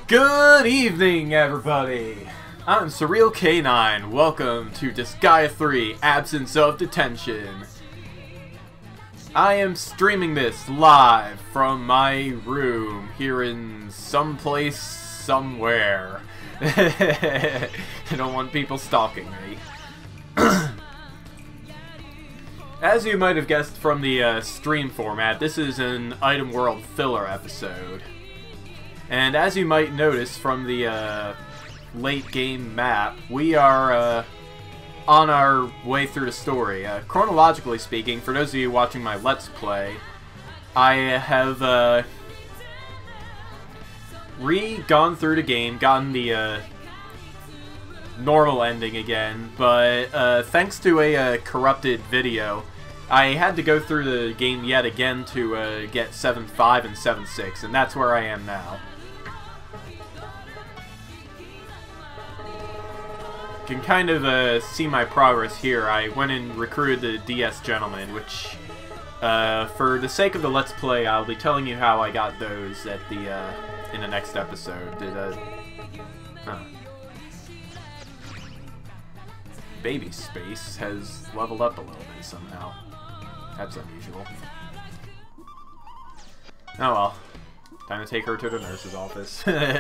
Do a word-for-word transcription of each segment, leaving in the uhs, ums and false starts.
Good evening, everybody! I'm surrealcanine. Welcome to Disgaea three, Absence of Detention. I am streaming this live from my room here in someplace, somewhere. I don't want people stalking me. As you might have guessed from the uh, stream format, this is an Item World filler episode. And as you might notice from the uh, late game map, we are uh, on our way through the story. Uh, chronologically speaking, for those of you watching my Let's Play, I have uh, re-gone through the game, gotten the uh, normal ending again, but uh, thanks to a uh, corrupted video, I had to go through the game yet again to uh, get seven five and seven six, and that's where I am now. You can kind of uh, see my progress here. I went and recruited the D S Gentleman, which, uh, for the sake of the Let's Play, I'll be telling you how I got those at the, uh, in the next episode. Did, uh, huh. Baby Space has leveled up a little bit somehow. That's unusual. Oh well. Time to take her to the nurse's office.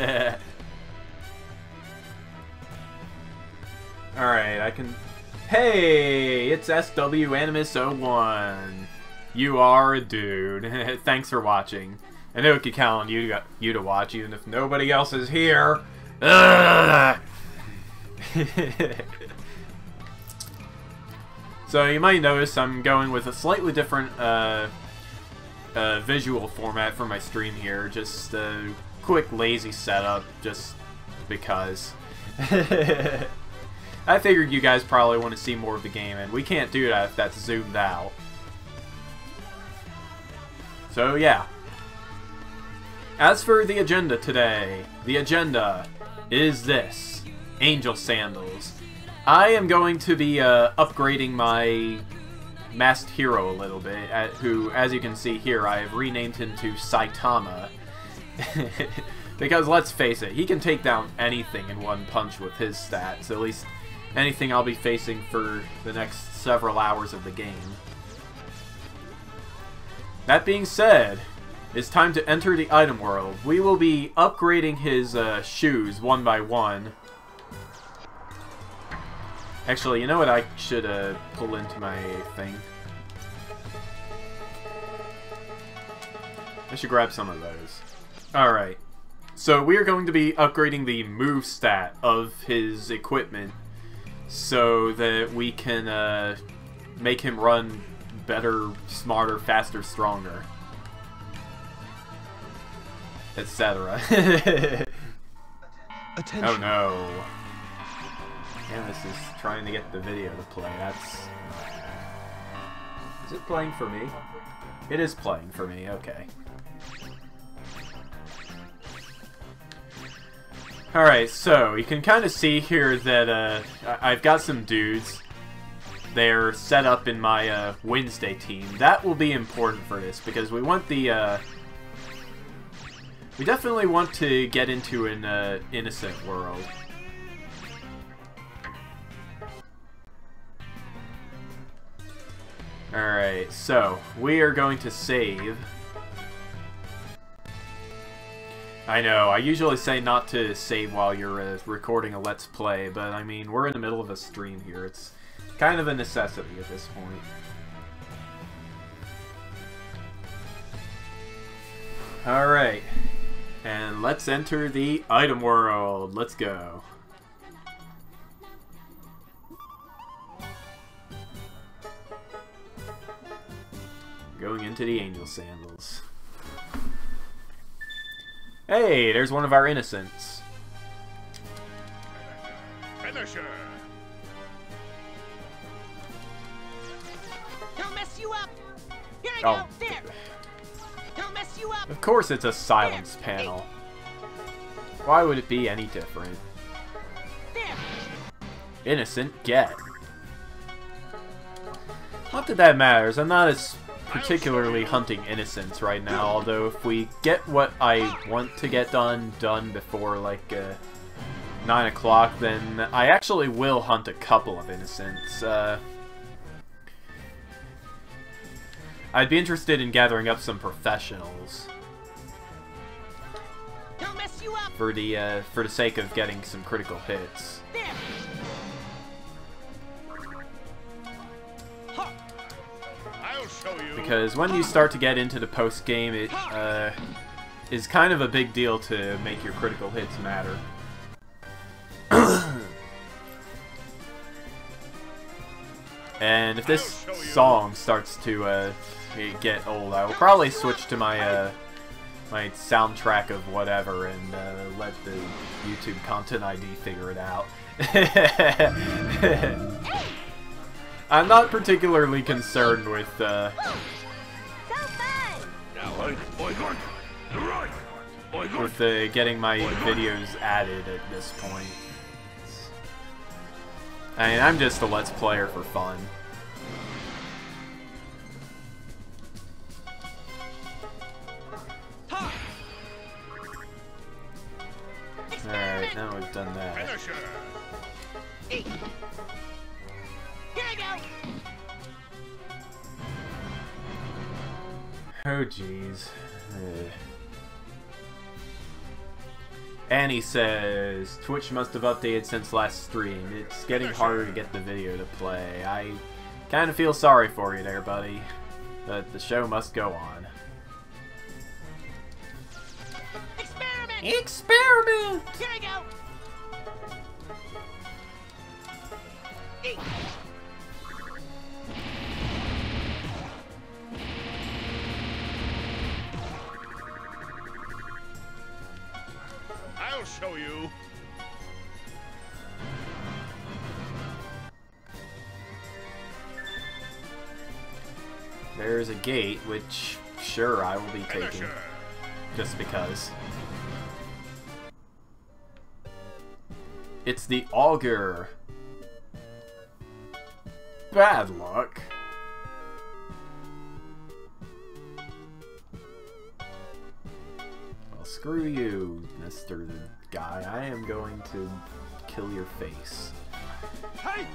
Alright, I can... Hey! It's S W Animus zero one. You are a dude. Thanks for watching. I know I could count on you, you to watch, even if nobody else is here. So you might notice I'm going with a slightly different uh, uh, visual format for my stream here. Just a quick, lazy setup, just because. I figured you guys probably want to see more of the game, and we can't do that if that's zoomed out. So yeah. As for the agenda today, the agenda is this. Angel Sandals. I am going to be uh, upgrading my masked hero a little bit, at, who, as you can see here, I have renamed him to Saitama. Because let's face it, he can take down anything in one punch with his stats, at least anything I'll be facing for the next several hours of the game. That being said, it's time to enter the item world. We will be upgrading his uh, shoes one by one. Actually, you know what I should uh, pull into my thing? I should grab some of those. Alright. So we are going to be upgrading the move stat of his equipment so that we can uh, make him run better, smarter, faster, stronger, et cetera. Attention. Oh no. Canvas is trying to get the video to play. That's... Is it playing for me? It is playing for me, okay. Alright, so you can kind of see here that uh, I've got some dudes. They're set up in my uh, Wednesday team. That will be important for this because we want the... Uh, we definitely want to get into an uh, innocent world. Alright, so we are going to save. I know, I usually say not to save while you're uh, recording a Let's Play, but I mean, we're in the middle of a stream here. It's kind of a necessity at this point. Alright, and let's enter the item world. Let's go. Going into the Angel Sandals. Hey, there's one of our innocents. Finisher. He'll mess you up. Here I Oh. go. There. He'll mess you up. Of course it's a silence There. panel. Why would it be any different? There. Innocent get. Not that that matters. I'm not as particularly hunting innocents right now, although if we get what I want to get done, done before, like, uh, nine o'clock, then I actually will hunt a couple of innocents. Uh, I'd be interested in gathering up some professionals. Don't mess you up. For the, uh, for the sake of getting some critical hits. There. I'll show you. Because when you start to get into the post-game, it, uh, is kind of a big deal to make your critical hits matter. And if this song starts to, uh, get old, I will probably switch to my, uh, my soundtrack of whatever and uh, let the YouTube Content I D figure it out. I'm not particularly concerned with uh, with uh, getting my videos added at this point. I mean, I'm just a Let's Player for fun. Alright, now we've done that. Here I go. Oh, jeez. Uh. Annie says, Twitch must have updated since last stream. It's getting harder to get the video to play. I kind of feel sorry for you there, buddy. But the show must go on. Experiment. Experiment! Here I go. Eat. I'll show you. There's a gate, which, sure, I will be taking. Just because. It's the Augur. Bad luck. Well, screw you, Mister Guy. I am going to kill your face. Hey!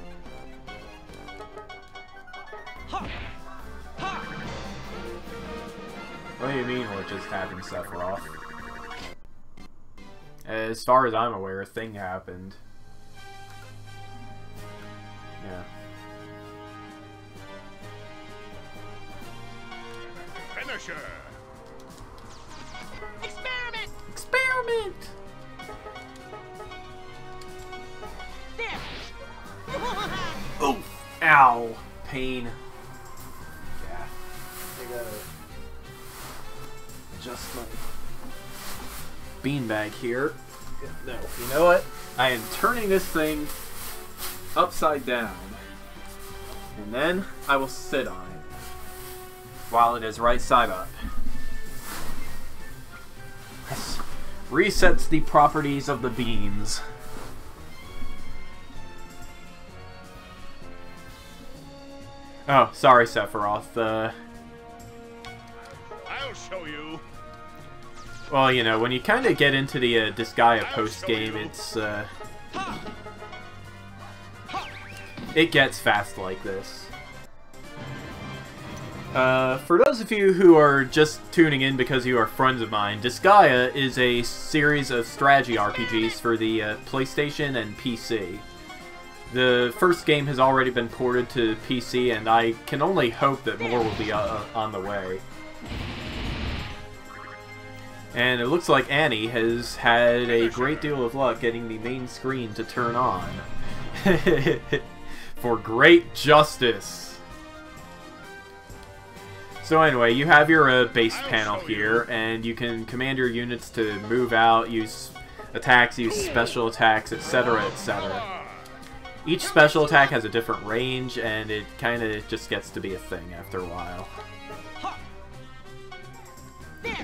What do you mean what just happened, Sephiroth? As far as I'm aware, a thing happened. Yeah. Finisher! Experiment. Experiment! There. Oof! Ow! Pain. Yeah. I gotta adjust my beanbag here. No, you know what? I am turning this thing upside down. And then I will sit on it while it is right side up. This resets the properties of the beans. Oh, sorry, Sephiroth. Uh, I'll show you. well, you know, when you kind of get into the uh, Disgaea post-game, it's, uh... it gets fast like this. Uh, for those of you who are just tuning in because you are friends of mine, Disgaea is a series of strategy R P Gs for the uh, PlayStation and P C. The first game has already been ported to P C, and I can only hope that more will be uh, on the way. And it looks like Annie has had a great deal of luck getting the main screen to turn on. For great justice! So anyway, you have your uh, base panel here, and you can command your units to move out, use attacks, use special attacks, et cetera, et cetera. Each special attack has a different range, and it kind of just gets to be a thing after a while. There.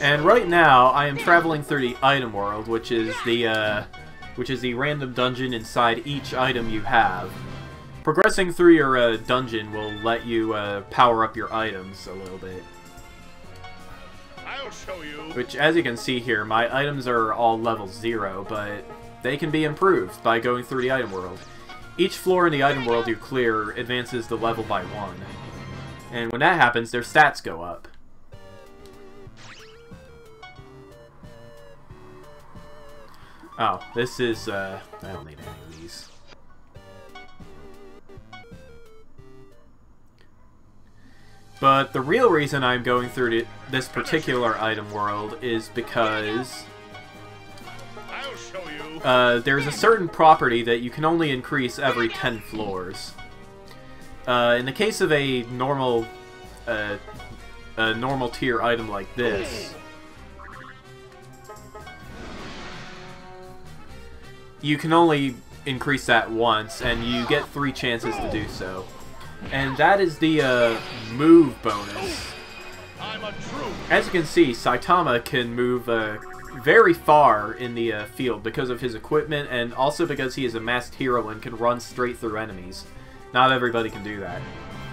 And right now, I am traveling through the item world, which is the uh, which is the random dungeon inside each item you have. Progressing through your uh, dungeon will let you uh, power up your items a little bit. I'll show you. Which, as you can see here, my items are all level zero, but they can be improved by going through the item world. Each floor in the item world you clear advances the level by one. And when that happens, their stats go up. Oh, this is, uh, I don't need any of these. But the real reason I'm going through the, this particular item world is because I'll show you. uh, there's a certain property that you can only increase every ten floors. Uh, in the case of a normal, uh, a normal tier item like this, you can only increase that once, and you get three chances to do so. And that is the uh, move bonus. I'm a true. As you can see, Saitama can move uh, very far in the uh, field because of his equipment, and also because he is a masked hero and can run straight through enemies. Not everybody can do that.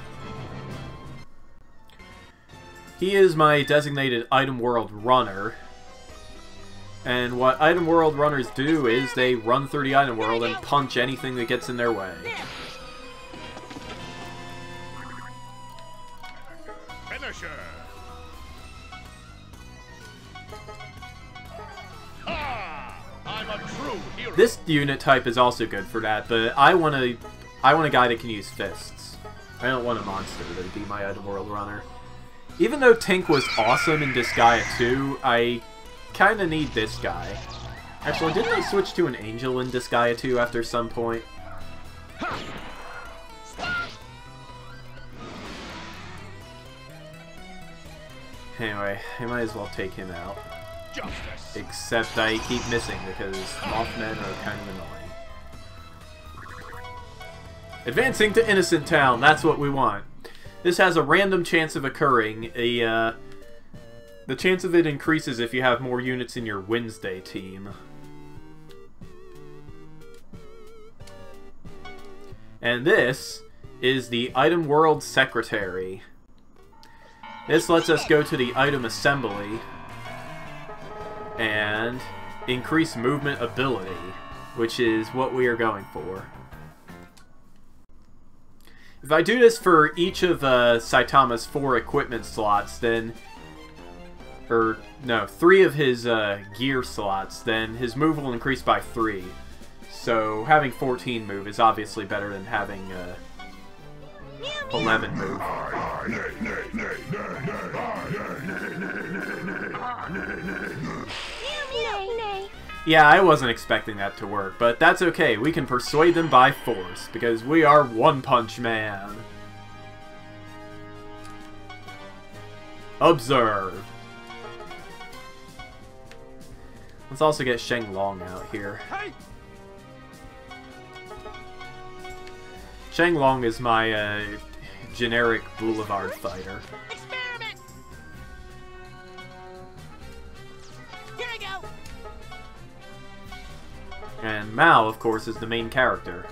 He is my designated Item World runner. And what Item World runners do is they run through the Item World and punch anything that gets in their way. Finisher. Ah, I'm a true hero. This unit type is also good for that, but I want a, I want a guy that can use fists. I don't want a monster to be my Item World runner. Even though Tink was awesome in Disgaea two, I kind of need this guy. Actually, didn't I switch to an angel in Disgaea two after some point? Anyway, I might as well take him out. Justice. Except I keep missing because Mothmen are kind of annoying. Advancing to Innocent Town, that's what we want. This has a random chance of occurring. A, uh, the chance of it increases if you have more units in your Wednesday team. And this is the Item World Secretary. This lets us go to the item assembly and increase movement ability, which is what we are going for. If I do this for each of uh, Saitama's four equipment slots, then... Or, no, three of his uh, gear slots, then his move will increase by three. So having fourteen move is obviously better than having uh, eleven move. Yeah, I wasn't expecting that to work, but that's okay. We can persuade them by force, because we are One Punch Man. Observe. Let's also get Sheng Long out here. Hey. Sheng Long is my uh, generic Boulevard fighter. Experiment. Here I go. And Mao, of course, is the main character,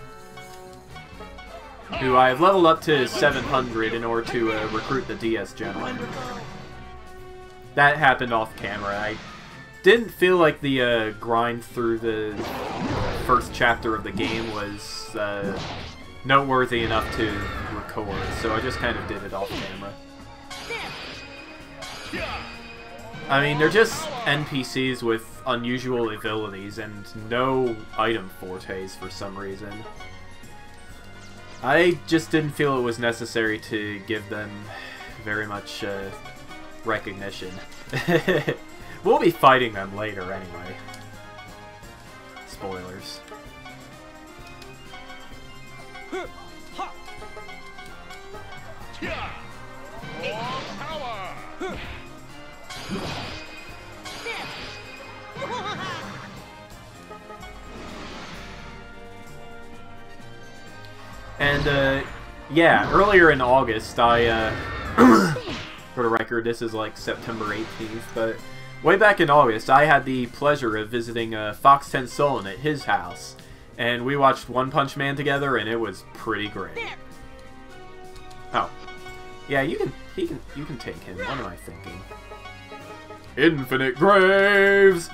who I have leveled up to seven hundred in order to uh, recruit the D S General. That happened off camera. I didn't feel like the uh, grind through the first chapter of the game was uh, noteworthy enough to record, so I just kind of did it off camera. I mean, they're just N P Cs with unusual abilities and no item fortes for some reason. I just didn't feel it was necessary to give them very much uh, recognition. We'll be fighting them later anyway. Spoilers. More power. And, uh, yeah, earlier in August, I, uh, for the record, this is like September eighteenth, but way back in August, I had the pleasure of visiting uh, Fox ten Solon at his house, and we watched One Punch Man together, and it was pretty great. There. Oh, yeah, you can, he can, you can take him. What am I thinking? Infinite Graves.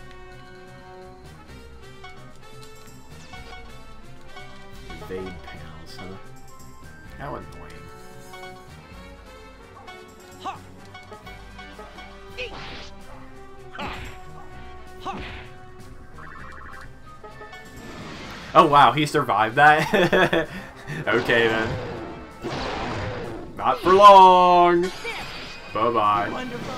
Evade panels, huh? How annoying. Ha. Eat. Ha. Ha. Oh wow, he survived that? Okay then. Not for long! There. Bye-bye. Wonderful.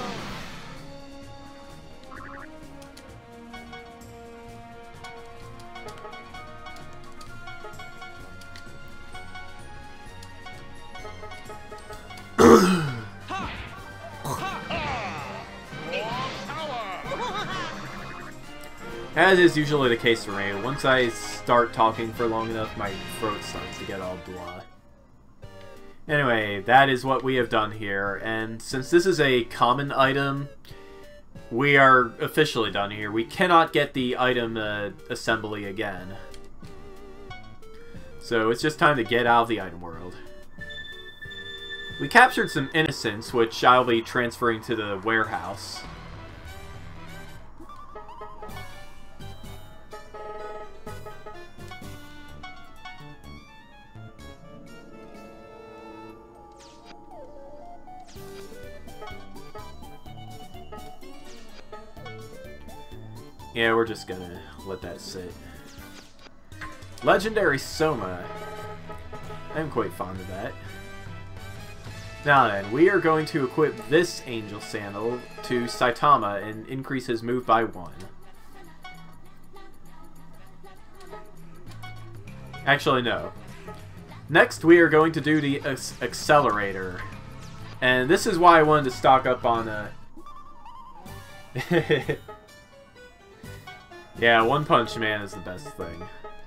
As is usually the case for me, once I start talking for long enough, my throat starts to get all blah. Anyway, that is what we have done here, and since this is a common item, we are officially done here. We cannot get the item uh, assembly again. So it's just time to get out of the item world. We captured some innocents, which I'll be transferring to the warehouse. Yeah, we're just gonna let that sit. Legendary Soma. I'm quite fond of that. Now then, we are going to equip this Angel Sandal to Saitama and increase his move by one. Actually, no. Next, we are going to do the Accelerator. And this is why I wanted to stock up on a... Yeah, One Punch Man is the best thing.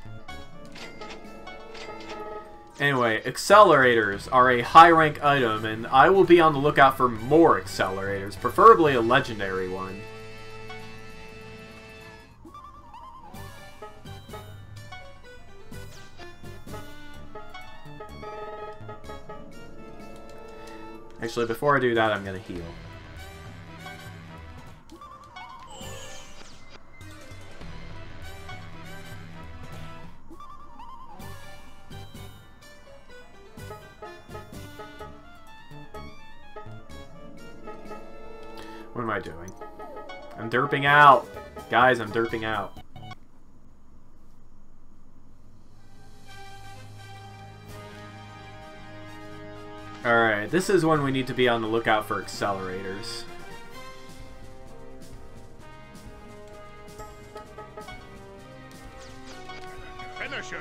Anyway, accelerators are a high-rank item, and I will be on the lookout for more accelerators, preferably a legendary one. Actually, before I do that, I'm gonna heal. What am I doing? I'm derping out! Guys, I'm derping out. Alright, this is when we need to be on the lookout for accelerators. Finisher.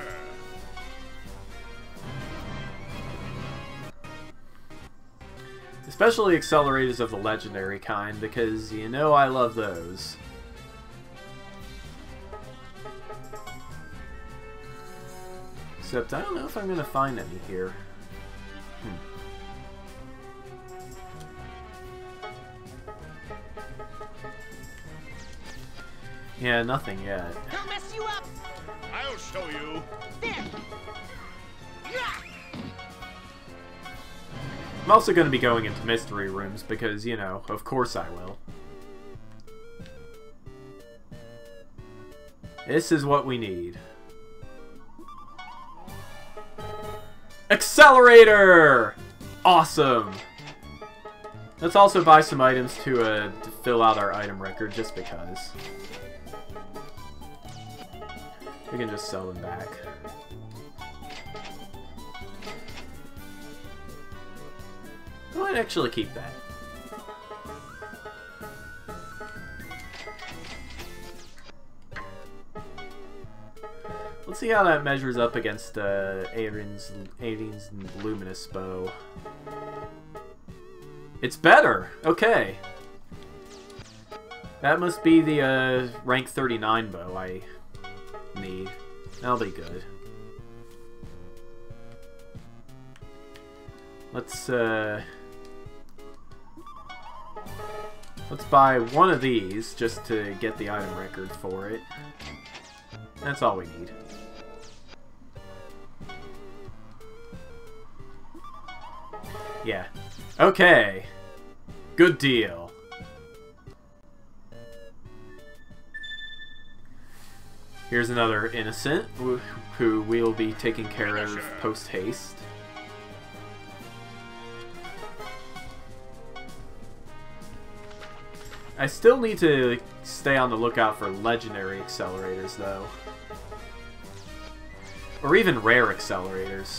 Especially accelerators of the legendary kind, because you know I love those. Except I don't know if I'm going to find any here. Hmm. Yeah, nothing yet. He'll mess you up. I'll show you. There. Yeah. I'm also going to be going into mystery rooms because, you know, of course I will. This is what we need. Accelerator! Awesome! Let's also buy some items to, uh, to fill out our item record, just because. We can just sell them back. I might actually keep that. Let's see how that measures up against uh, Aiden's, Aiden's Luminous Bow. It's better! Okay. That must be the uh, rank thirty-nine bow I need. That'll be good. Let's, uh... Let's buy one of these just to get the item record for it. That's all we need. Yeah. Okay. Good deal. Here's another innocent who, who we'll be taking care of post-haste. I still need to stay on the lookout for legendary accelerators, though. Or even rare accelerators.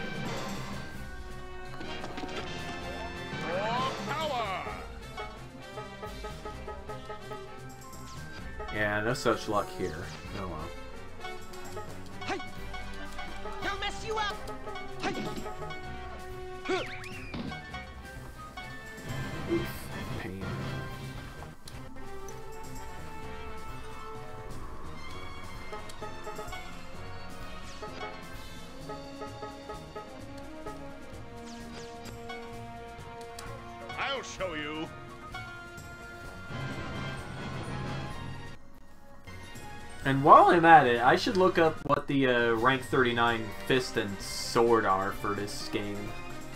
Yeah, no such luck here. Oh well. Hey! Don't mess you up! Hey! Huh. Oof, pain. I'll show you. And while I'm at it, I should look up what the uh, rank thirty-nine fist and sword are for this game.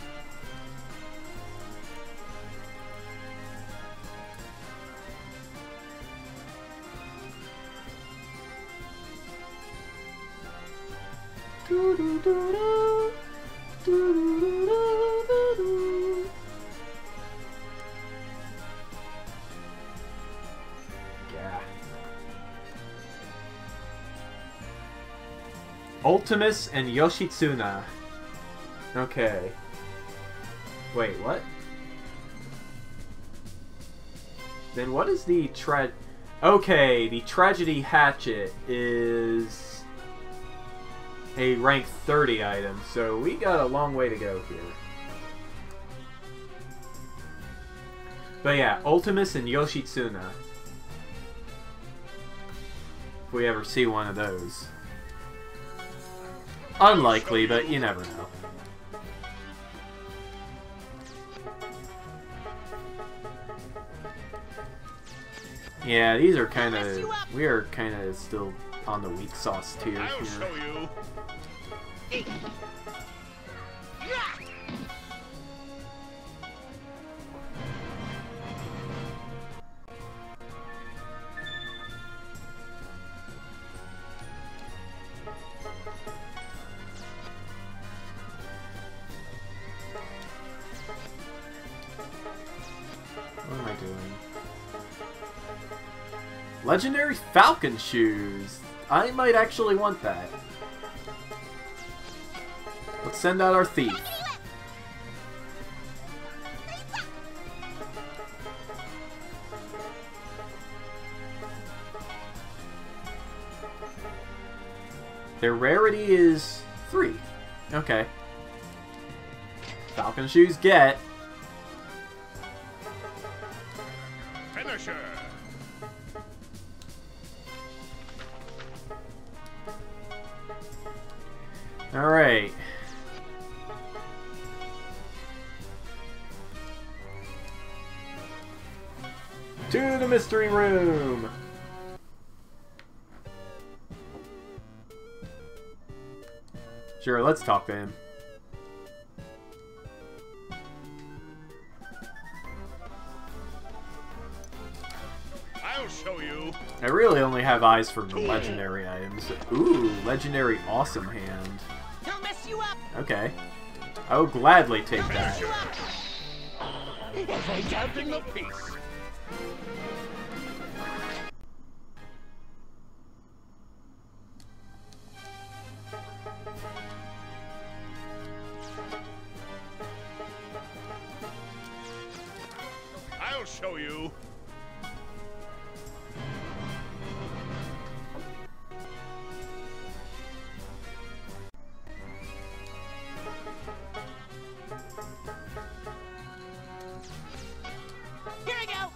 Yeah. Ultimus and Yoshitsuna. Okay. Wait, what? Then what is the tra- Okay, the Tragedy Hatchet is a rank thirty item, so we got a long way to go here. But yeah, Ultimus and Yoshitsuna. If we ever see one of those. Unlikely, but you never know. Yeah, these are kind of... We are kind of still on the weak sauce tier I'll here. show you. What am I doing? Legendary Falcon Shoes! I might actually want that. Let's send out our thief. Their rarity is three. Okay. Falcon Shoes get. Finisher. Alright. To the mystery room! Sure, let's talk to him. I'll show you. I really only have eyes for legendary items. Ooh, legendary awesome hand. Don't mess you up! Okay. I will gladly take that. Was I counting the piece? I'll show you. Here I go!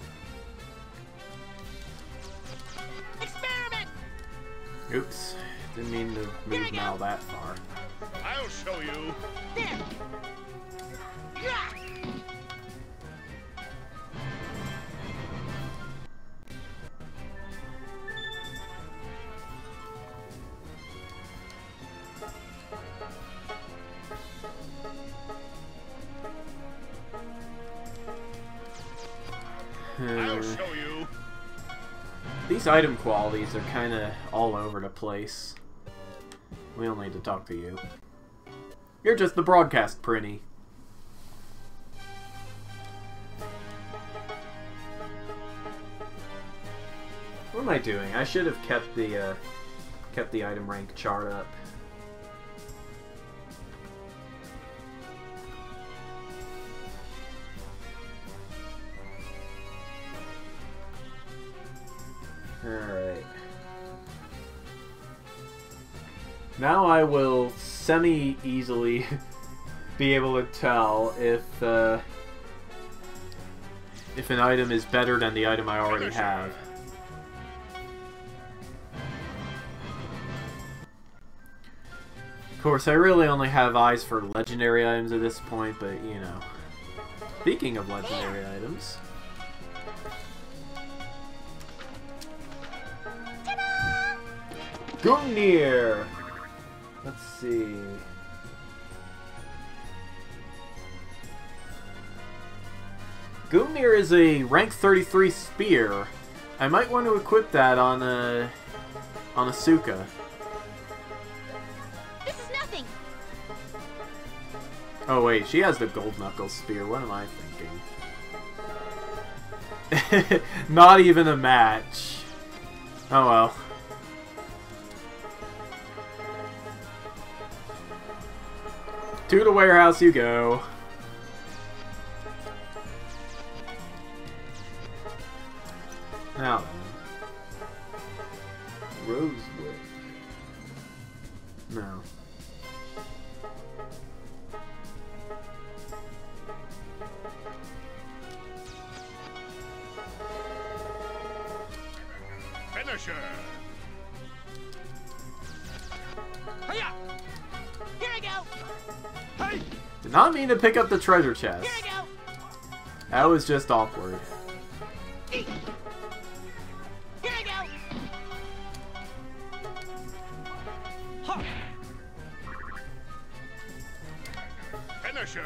Experiment! Oops. Didn't mean to move Mal that far. I'll show you. There! Yeah! I'll Uh, show you. these item qualities are kind of all over the place. We don't need to talk to you. You're just the broadcast printy. What am I doing? I should have kept the uh, kept the item rank chart up. Alright. Now I will semi-easily be able to tell if uh, if an item is better than the item I already have. Of course, I really only have eyes for legendary items at this point, but you know. Speaking of legendary items... Gungnir! Let's see... Gungnir is a rank thirty-three spear. I might want to equip that on a... on Asuka. This is nothing. Oh wait, she has the gold knuckles spear. What am I thinking? Not even a match. Oh well. To the warehouse you go. Now then. Rosewood. No. Finisher. Hiya! Here I go. Hey! Did not mean to pick up the treasure chest. Here I go. That was just awkward. Eat. Here I go. Huh. Finisher.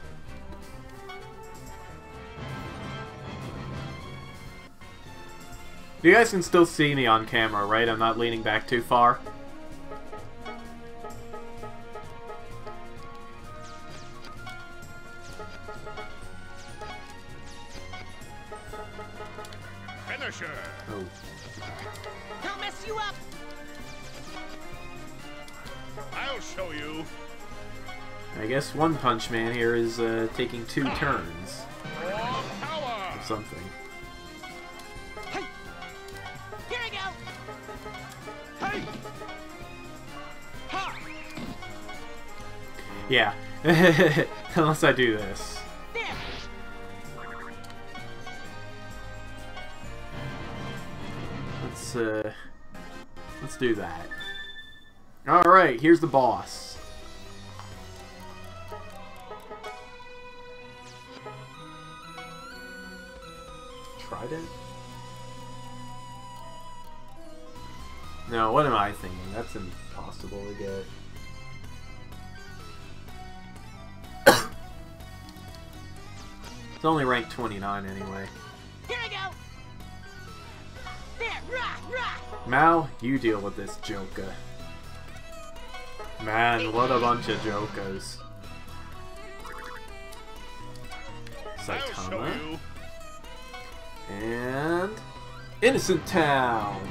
You guys can still see me on camera, right? I'm not leaning back too far. Finisher. Oh. He'll mess you up. I'll show you. I guess One Punch Man here is uh, taking two turns Raw power. or something. Hey. Here I go. Hey! Ha. Yeah. Unless I do this. There. Let's uh let's do that. Alright, here's the boss. Trident? No, what am I thinking? That's impossible to get. It's only ranked twenty-nine anyway. Here I go. There. Rah, rah. Mal, you deal with this Joker. Man, what a bunch of Jokers. I'll show Saitama. you. And... Innocent Town!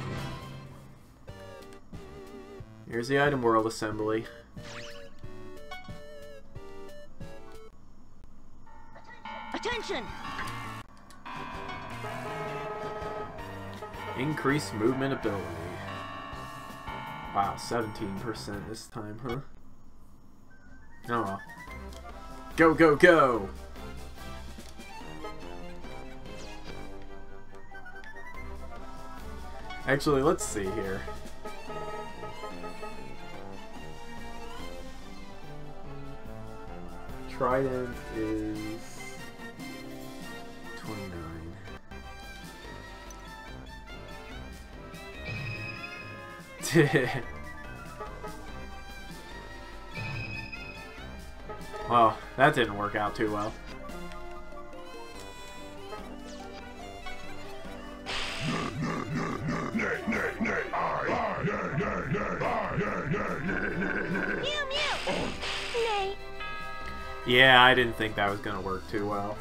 Here's the item world assembly. Attention. Increased movement ability. Wow, seventeen percent this time, huh? Oh well. Go, go, go! Actually, let's see here. Trident is twenty-nine. Well, that didn't work out too well. Yeah, I didn't think that was gonna work too well.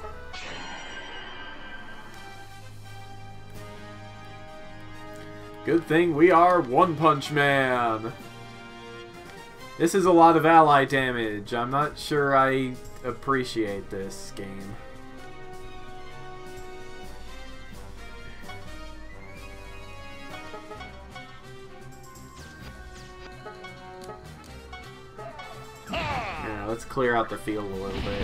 Good thing we are One Punch Man! This is a lot of ally damage. I'm not sure I appreciate this game. Yeah, let's clear out the field a little bit.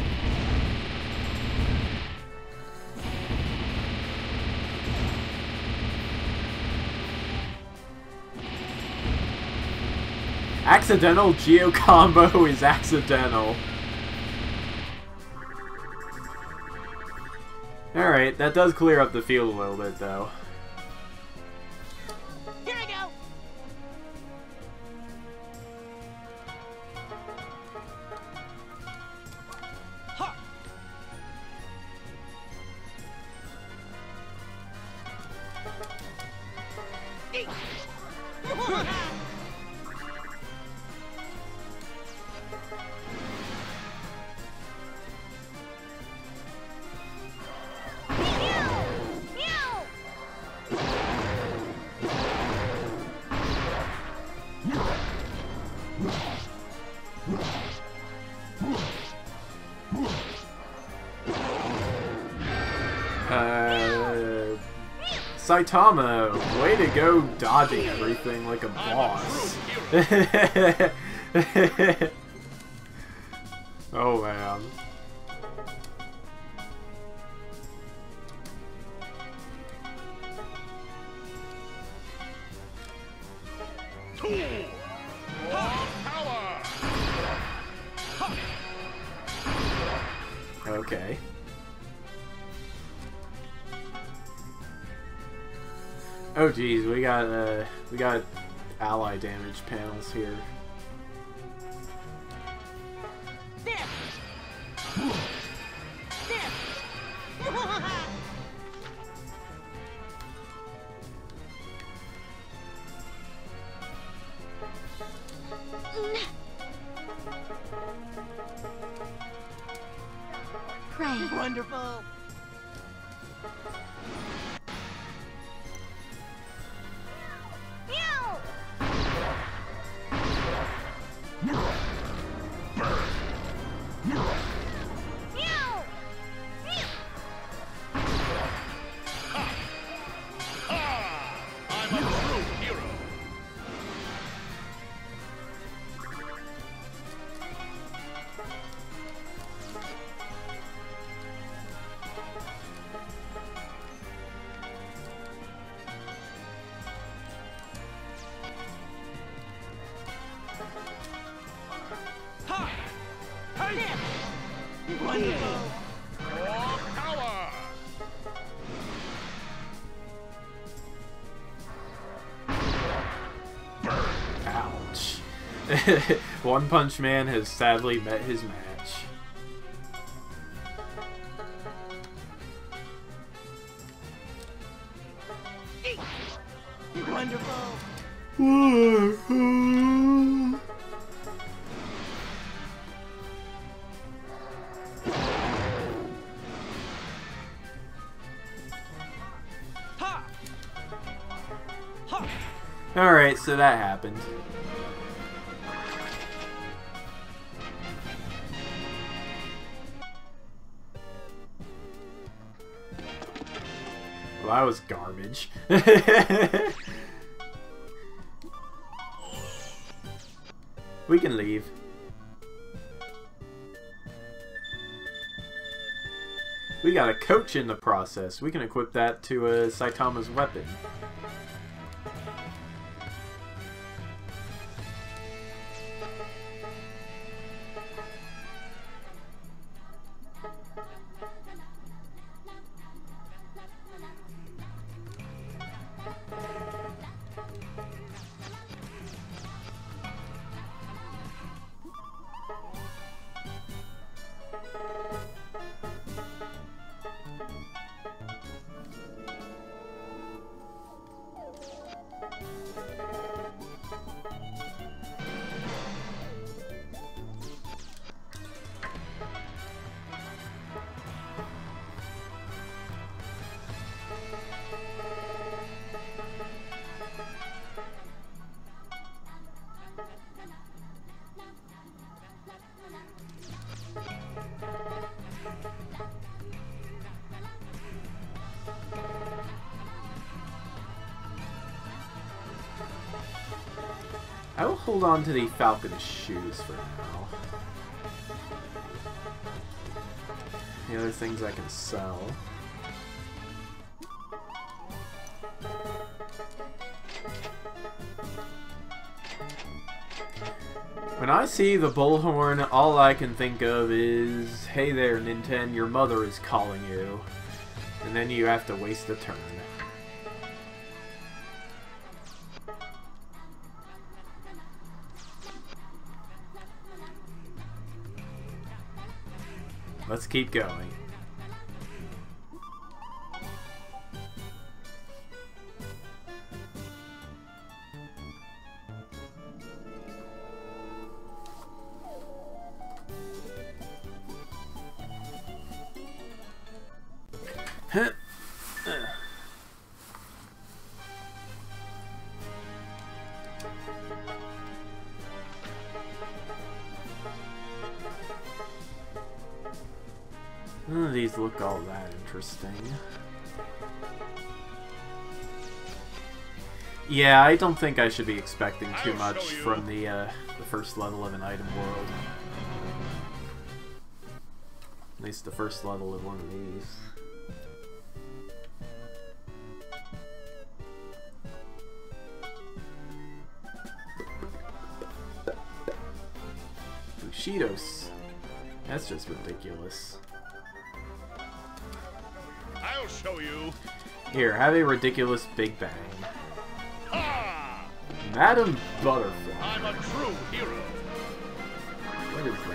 Accidental Geo combo is accidental. Alright, that does clear up the field a little bit though. Here I go. Ha. Eat. Uh, Saitama, way to go dodging everything like a boss. Oh man. Okay. Oh geez, we got uh we got ally damage panels here. There. There. Pray. Wonderful. Wonderful. More power. Ouch. One Punch Man has sadly met his match. Wonderful. Alright, so that happened. Well, that was garbage. We can leave. We got a coach in the process. We can equip that to uh, Saitama's weapon. I will hold on to the Falcon's shoes for now. The other things I can sell. When I see the bullhorn, all I can think of is, hey there, Nintendo, your mother is calling you. And then you have to waste a turn. Let's keep going. Huh. None of these look all that interesting. Yeah, I don't think I should be expecting too I'll much show you. from the uh, the first level of an item world. At least the first level of one of these. Bushidos. That's just ridiculous. I'll show you. Here, have a ridiculous Big Bang. Ha! Madam Butterfly. I'm a true hero. What is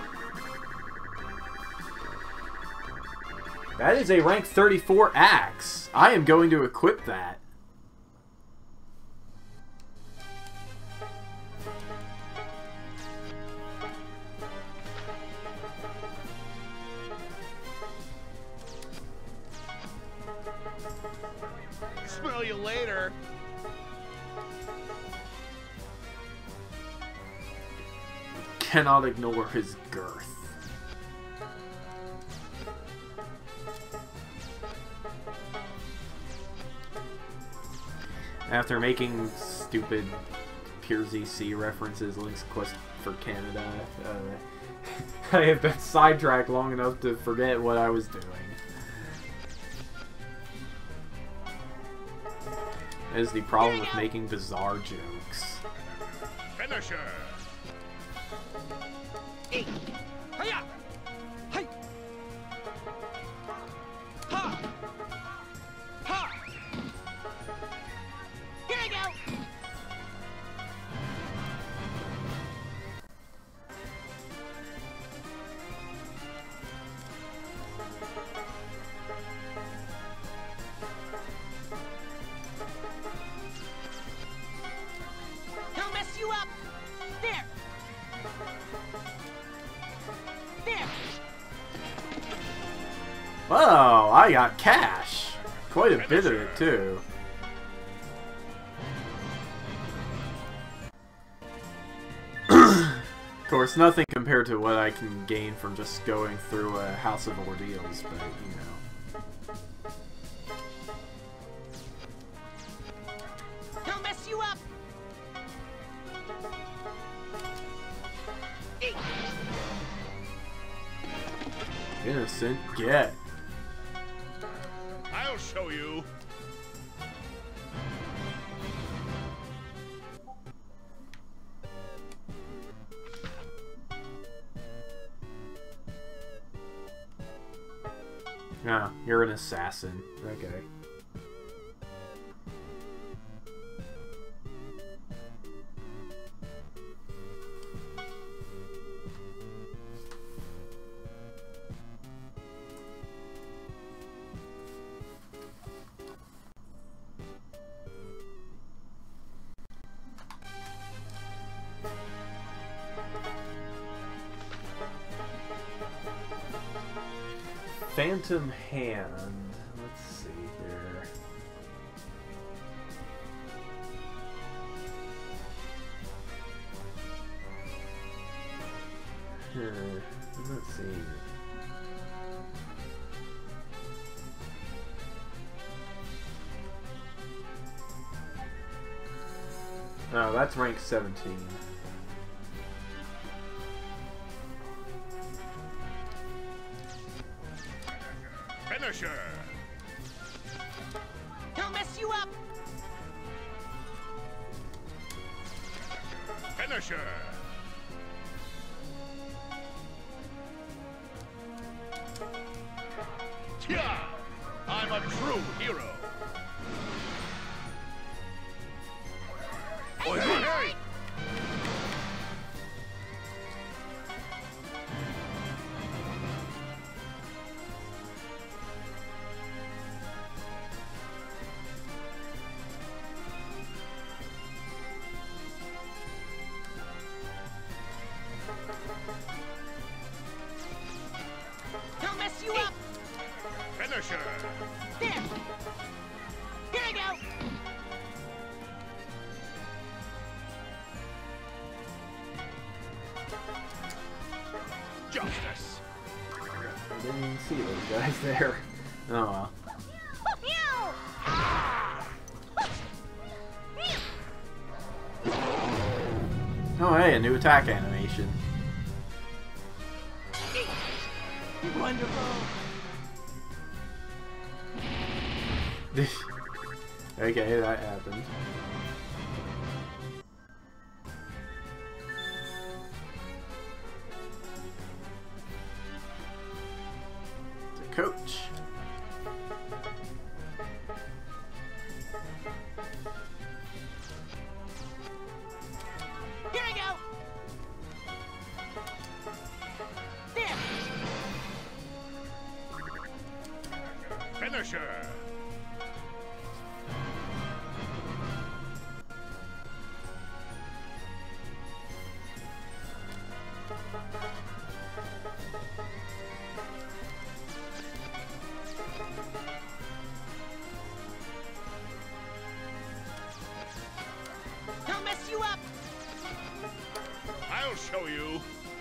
that? That is a rank thirty-four axe. I am going to equip that. Smell you later. Cannot ignore his girth. After making stupid pure Z C references, Link's Quest for Canada, uh, I have been sidetracked long enough to forget what I was doing. That is the problem with making bizarre jokes. Finisher. Eat. Hiya. Hi. Ha. Ha. Here you go. He'll mess you up. There. There. Whoa, I got cash. Quite a bit of it, too. Of course, nothing compared to what I can gain from just going through a House of Ordeals, but, you know. He'll mess you up. Eat. Innocent get. I'll show you. Ah, you're an assassin. Okay. Phantom Hand. Let's see here. Hmm. Let's see. Oh, that's rank seventeen. Finisher. He'll mess you up. Finisher. Yeah, I'm a true hero. Oi, hey, hey. He'll mess you up. Finisher. There. Here I go. Justice. I didn't even see those guys there. Oh well. Meow. Ah. Oh hey, a new attack animation. Wonderful. Okay, that happened. The coach. Here I go. There. Finisher. He'll mess you up. I'll show you.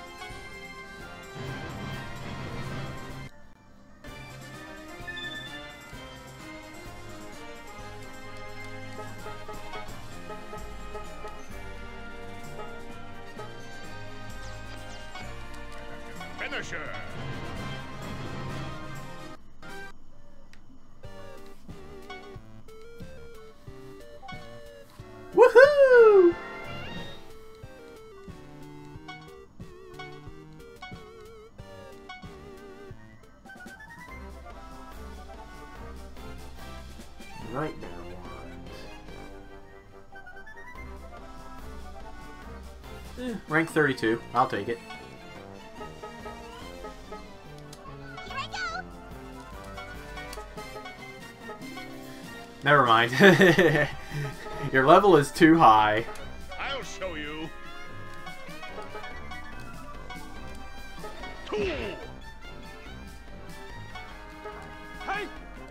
Finisher. Woohoo! Nightmare Wand. Eh, rank thirty-two. I'll take it. Here I go. Never mind. Your level is too high. I'll show you. Tool. Hey.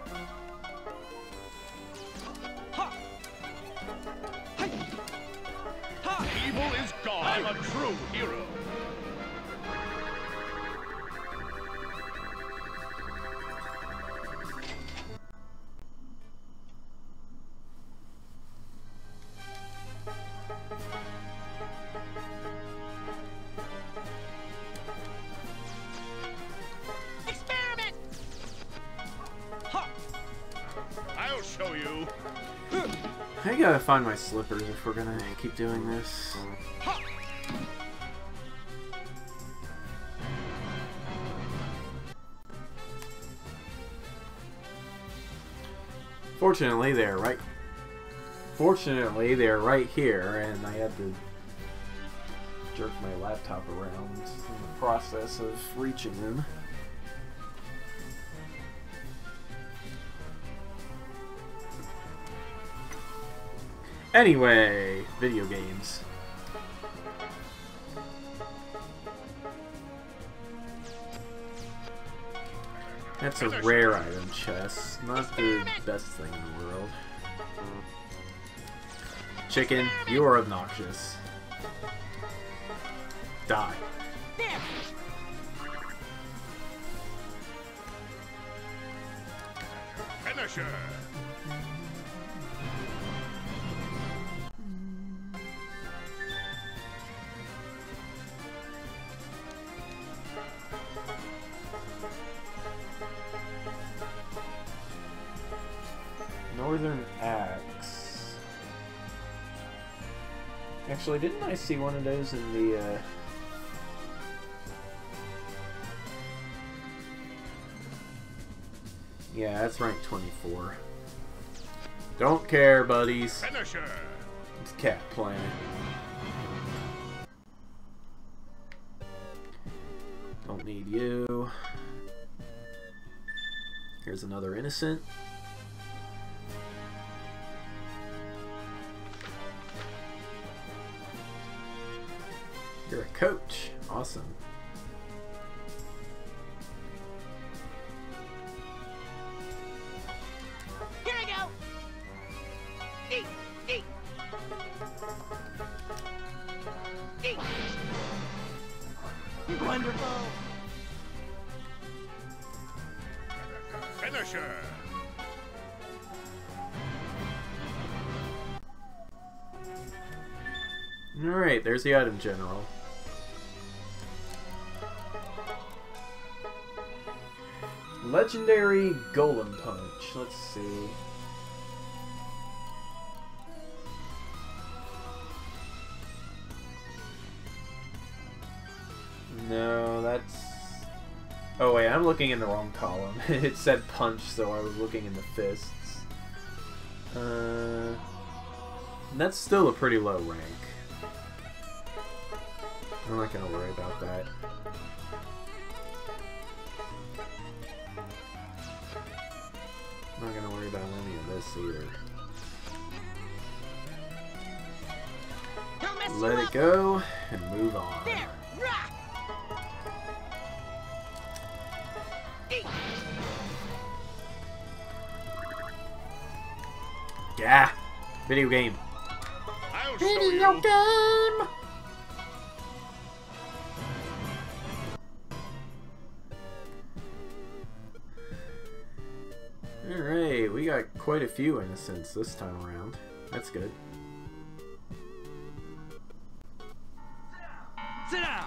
Ha. Hey. Ha. Evil is gone. I'm a true hero. Experiment. Ha. I'll show you. I gotta find my slippers if we're gonna keep doing this. Ha. Fortunately, they're right. Fortunately, they're right here, and I had to jerk my laptop around in the process of reaching them. Anyway, video games. That's a rare item chest, not the best thing in the world. Chicken, you are obnoxious. Die. There. Finisher. Northern Axe. Actually, didn't I see one of those in the, uh... yeah, that's rank twenty-four. Don't care, buddies. Finisher. It's Cat Planet. Don't need you. Here's another innocent. You're a coach. Awesome. Here I go. Eat, eat. Eat. Wonderful. Finisher. Alright, there's the item general. Legendary Golem Punch. Let's see. No, that's... oh wait, I'm looking in the wrong column. It said punch, so I was looking in the fists. Uh, that's still a pretty low rank. I'm not gonna worry about that. I'm not gonna worry about any of this either. Don't mess you Let it up. go and move on. There. Rock. Eat. Yeah! Video game. I'll show Video you. game! Alright, we got quite a few innocents this time around. That's good. Sit down.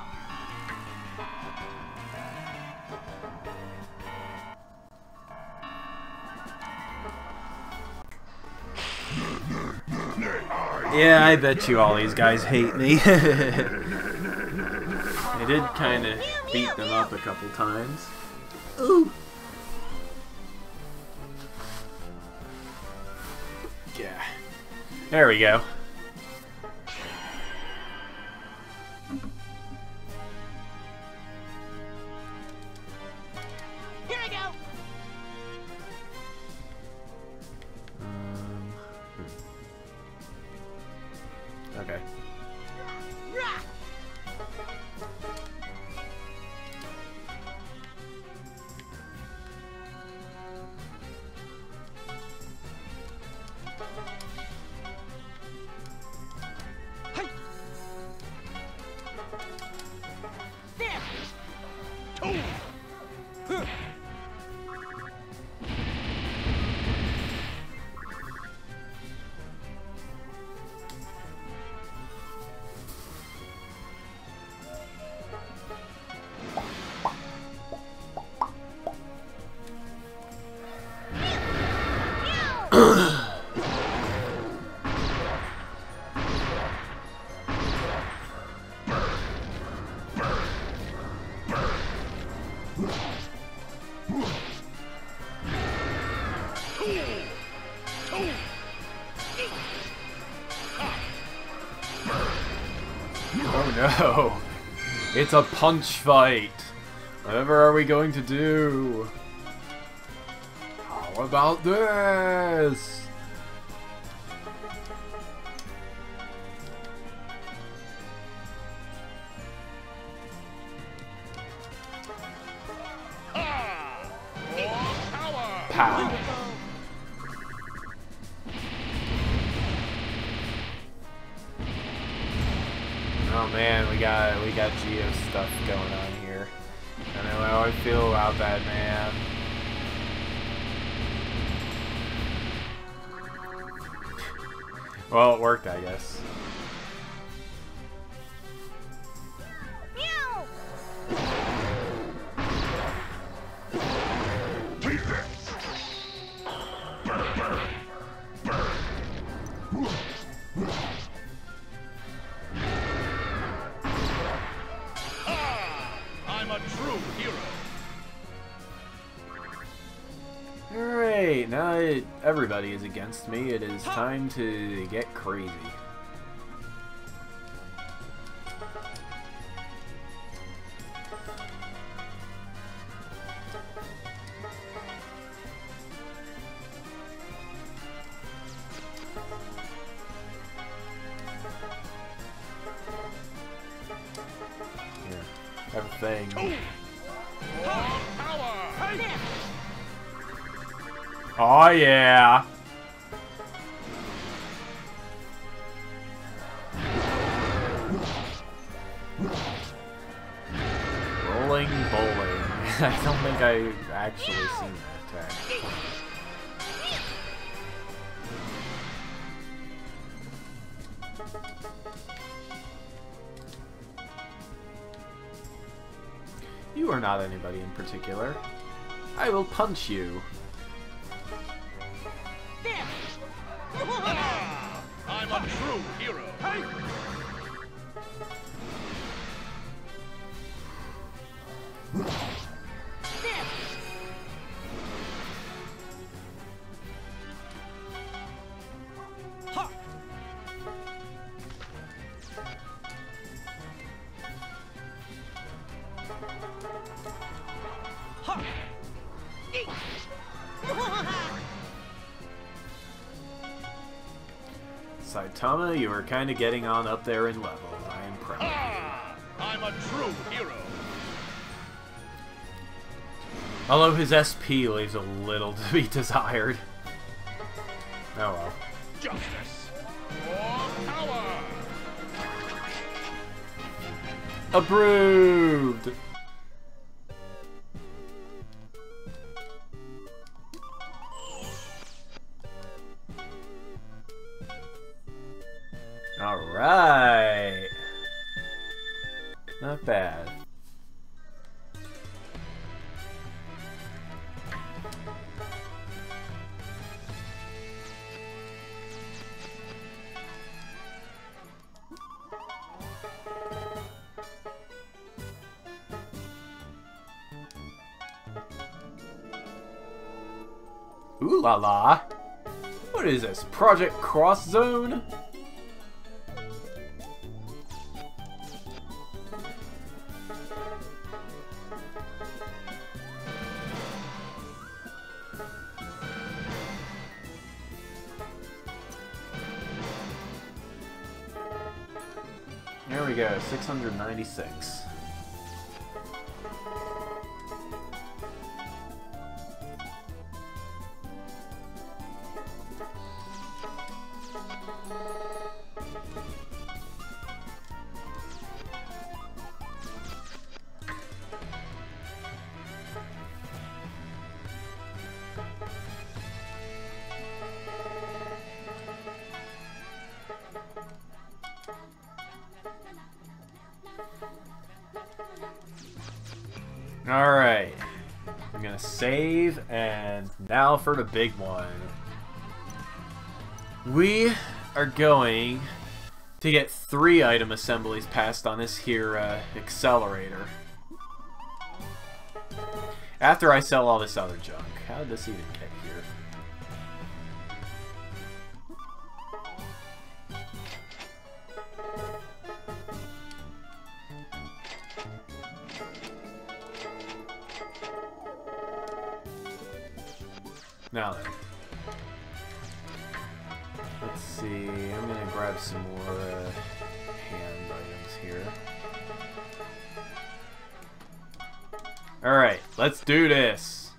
Yeah, I bet you all these guys hate me. I did kind of beat them up a couple times. Ooh. Yeah. There we go. Here I go. Um, hmm. Okay. Rock. Hey. There. Two. Huh. Oh no! It's a punch fight! Whatever are we going to do? How about this? Ha! More power. Pow! Oh man, we got we got Geo stuff going on here. I don't know how I feel about that, man. Well, it worked, I guess. Meow. that everybody is against me, it is time to get crazy. Everything. Oh yeah. Rolling bowling. I don't think I actually seen that attack. You are not anybody in particular. I will punch you. Ah, I'm a true hero. Saitama, you are kind of getting on up there in level. I am proud. Ah, I'm a true hero. Although his S P leaves a little to be desired. Oh well. Justice or power. Approved! Alright. Not bad. Ooh la la! What is this? Project Cross Zone? There we go, six hundred ninety-six. Alright, I'm gonna save, and now for the big one. We are going to get three item assemblies passed on this here uh, accelerator. After I sell all this other junk. How did this even get here? Now then, let's see, I'm gonna grab some more uh, hand items here. Alright, let's do this!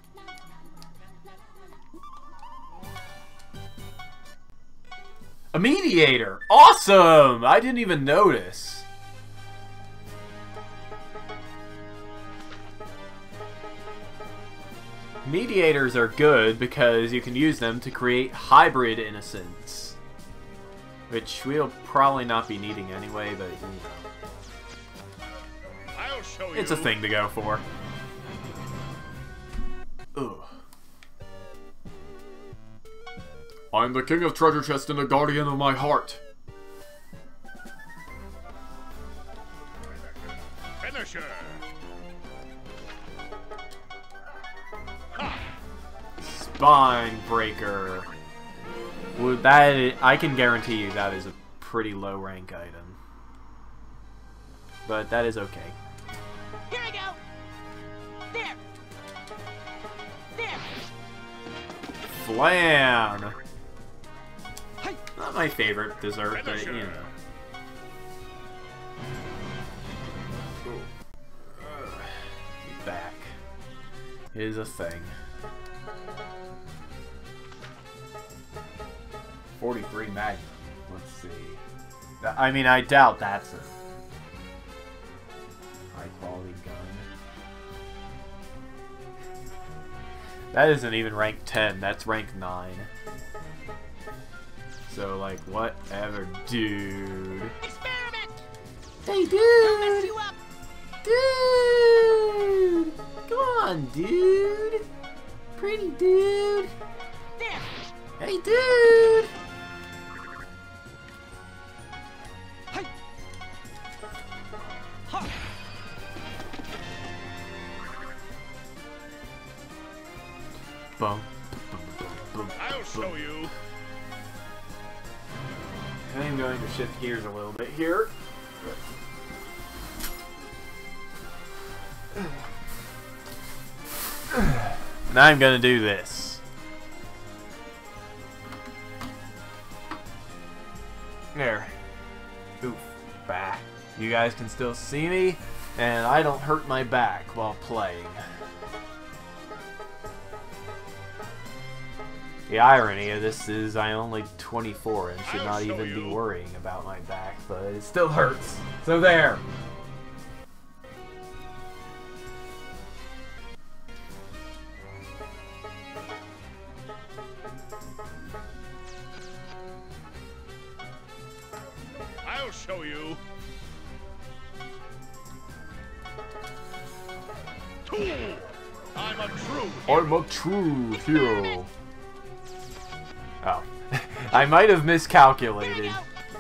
A mediator! Awesome! I didn't even notice. Mediators are good because you can use them to create hybrid innocence. Which we'll probably not be needing anyway, but you know. I'll show you. It's a thing to go for. Ugh. I'm the king of treasure chest and the guardian of my heart. Finisher. Spine Breaker. Well, that is, I can guarantee you that is a pretty low rank item. But that is okay. Here I go. There. There. Flan. Not my favorite dessert, but you know. Cool. Uh, back is a thing. forty-three Magnum. Let's see. I mean, I doubt that's a high quality gun. That isn't even rank ten. That's rank nine. So, like, whatever, dude. Experiment. Hey, dude. Don't mess you up. Dude. Come on, dude. Pretty dude. There. Hey, dude. Hey. Ha. Boom. Boom, boom, boom, I'll show boom. you. I am going to shift gears a little bit here. And I'm going to do this. There. Oof. Bah. You guys can still see me, and I don't hurt my back while playing. The irony of this is I'm only twenty-four and should not even be worrying about my back, but it still hurts. So there. I'll show you. Tool. I'm a true hero. I'm a true hero. Oh. I might have miscalculated.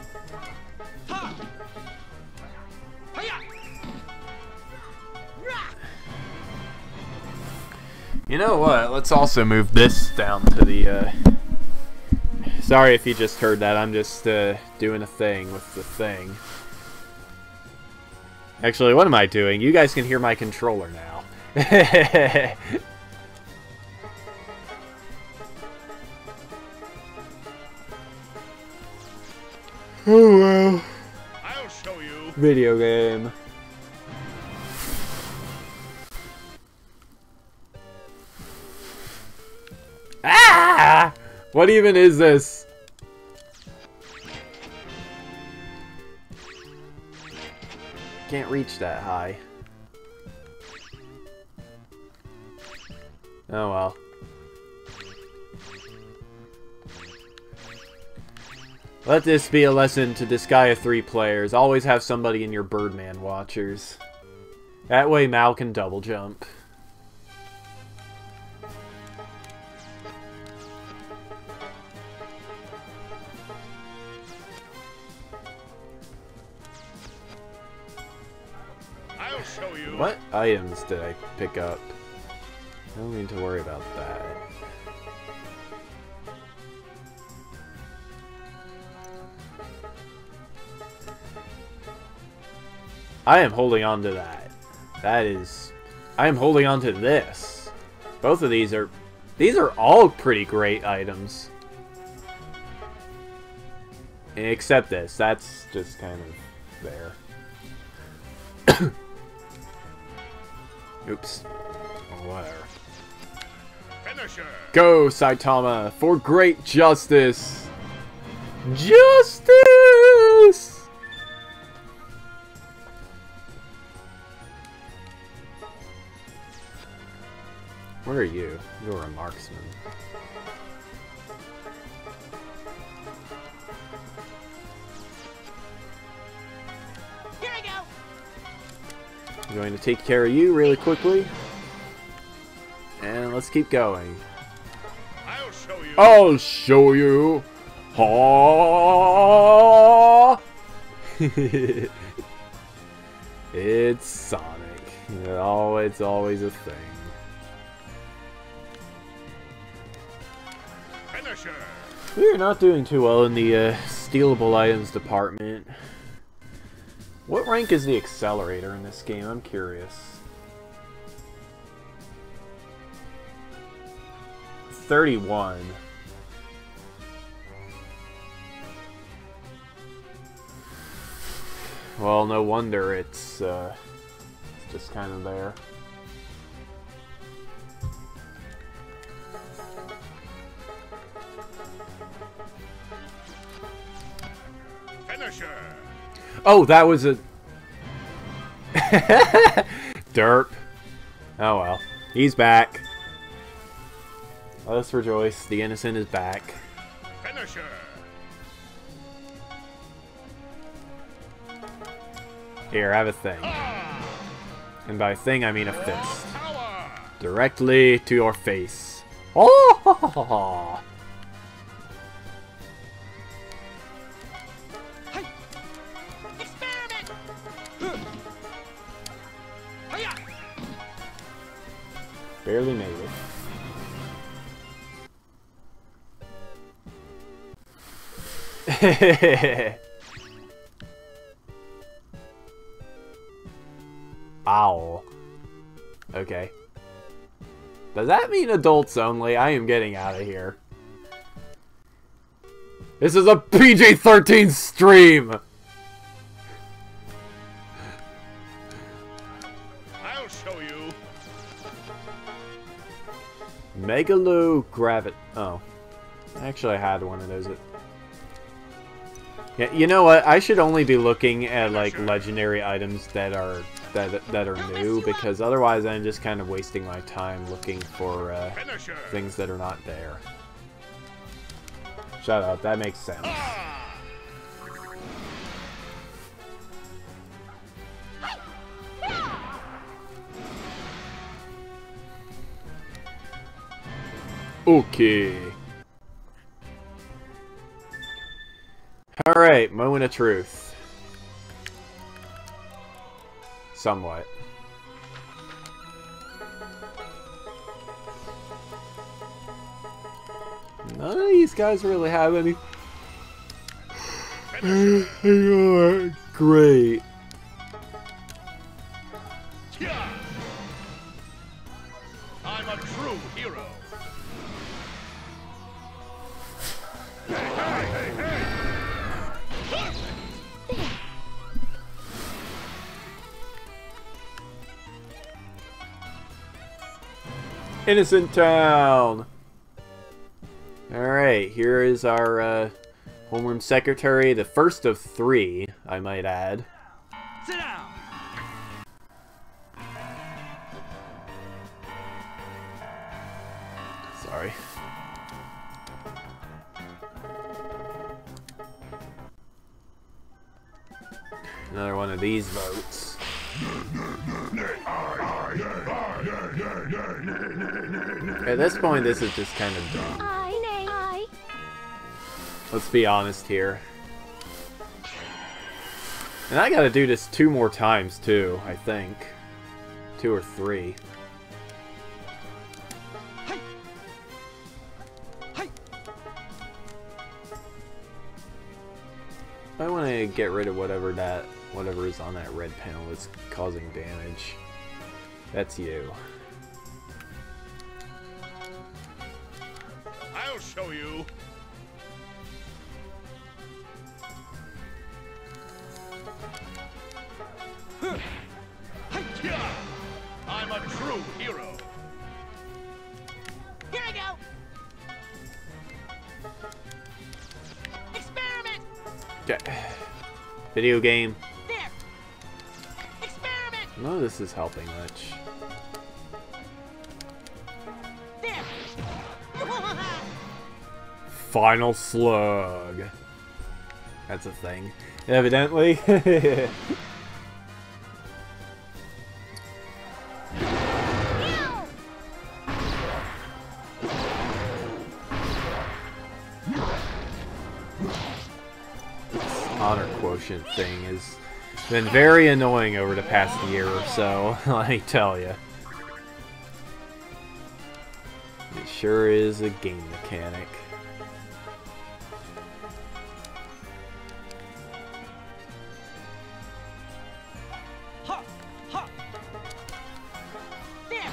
You know what? Let's also move this down to the, uh... Sorry if you just heard that. I'm just, uh, doing a thing with the thing. Actually, what am I doing? You guys can hear my controller now. Oh well. I'll show you. Video game. Ah! What even is this? Can't reach that high. Oh well. Let this be a lesson to Disgaea three players. Always have somebody in your Birdman watchers. That way Mal can double jump. I'll show you. What items did I pick up? I don't need to worry about that. I am holding on to that. That is... I am holding on to this. Both of these are... These are all pretty great items. Except this. That's just kind of there. Oops. Whatever. Finisher. Go, Saitama, for great justice! Justice! What are you? You're a marksman. Here I go. I'm going to take care of you really quickly. And let's keep going. I'll show you. I'll show you. Ha! It's Sonic. Oh, it's always a thing. Finisher. We are not doing too well in the uh, stealable items department. What rank is the accelerator in this game? I'm curious. thirty-one. Well, no wonder it's, uh, it's just kind of there. Finisher. Oh, that was a... Derp. Oh well. He's back. Let us rejoice. The innocent is back. Finisher. Here, have a thing. Ah. And by thing, I mean a fist. Power. Directly to your face. Oh! Experiment. Hiya. Barely made it. Ow. Okay. Does that mean adults only? I am getting out of here. This is a P G thirteen stream! I'll show you. Megalo Gravit. Oh. Actually, I had one of those. Yeah, you know what? I should only be looking at like legendary items that are that that are new, because otherwise I'm just kind of wasting my time looking for uh, Finisher. things that are not there. Shut up. That makes sense. Ah. Okay. Alright, moment of truth. Somewhat. None of these guys really have any. Finisher. Great. Yeah. I'm a true hero. Hey, hey, hey, hey. Innocent Town! Alright, here is our uh, homeroom secretary, the first of three, I might add. Sit down. Sorry. Another one of these votes. At this point, this is just kind of dumb. I, nay, I. Let's be honest here. And I gotta do this two more times, too, I think. Two or three. Hey. Hey. I want to get rid of whatever that, whatever is on that red panel that's causing damage. That's you. I'll show you. Yeah. I'm a true hero. Here I go. Experiment. Okay. Video game. There. Experiment. None of this is helping much. There. Final slug. That's a thing. Evidently. Honor quotient thing has been very annoying over the past year or so, let me tell you. It sure is a game mechanic.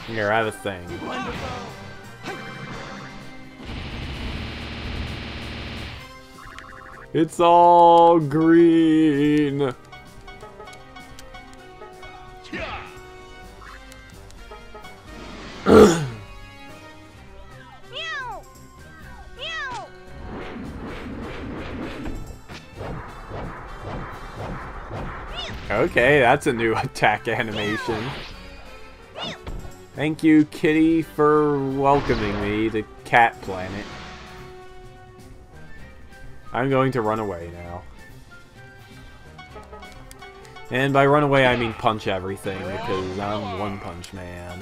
Here, I have a thing. It's all green. Okay, that's a new attack animation. Thank you, Kitty, for welcoming me to Cat Planet. I'm going to run away now. And by run away, I mean punch everything, because I'm One Punch Man.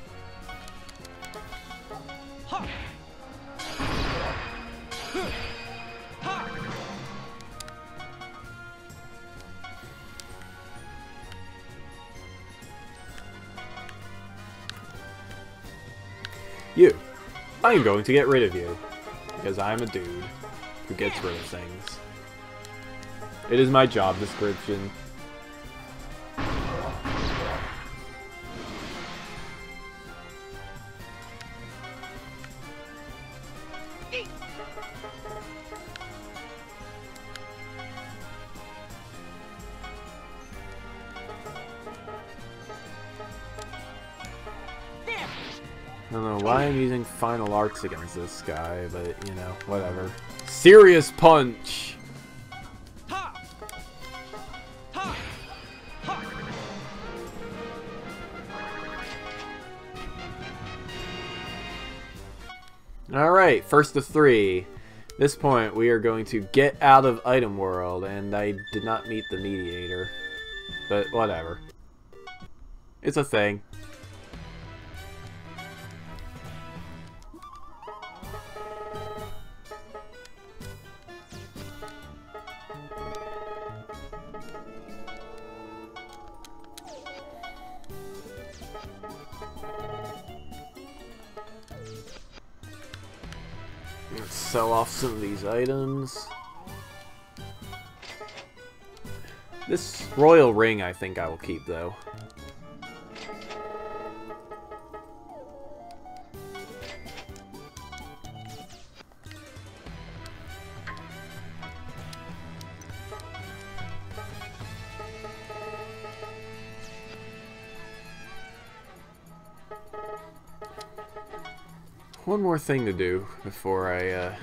You. I'm going to get rid of you. Because I'm a dude who gets rid of things. It is my job description. I don't know why I'm using Final Arts against this guy, but, you know, whatever. Serious Punch! Alright, first of three. At this point, we are going to get out of Item World, and I did not meet the Mediator. But, whatever. It's a thing. Let's sell off some of these items. This royal ring I think I will keep, though. One more thing to do before I, uh...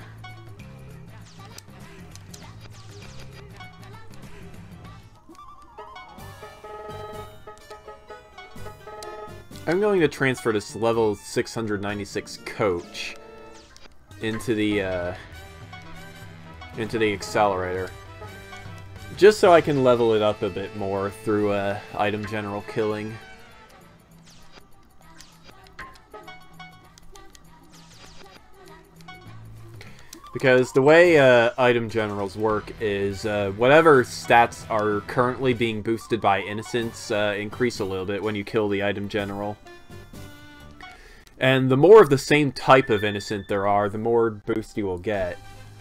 I'm going to transfer this level six hundred ninety-six coach into the, uh... into the accelerator. Just so I can level it up a bit more through, uh, item general killing. Because the way uh, item generals work is uh, whatever stats are currently being boosted by innocence uh, increase a little bit when you kill the item general. And the more of the same type of innocent there are, the more boost you will get.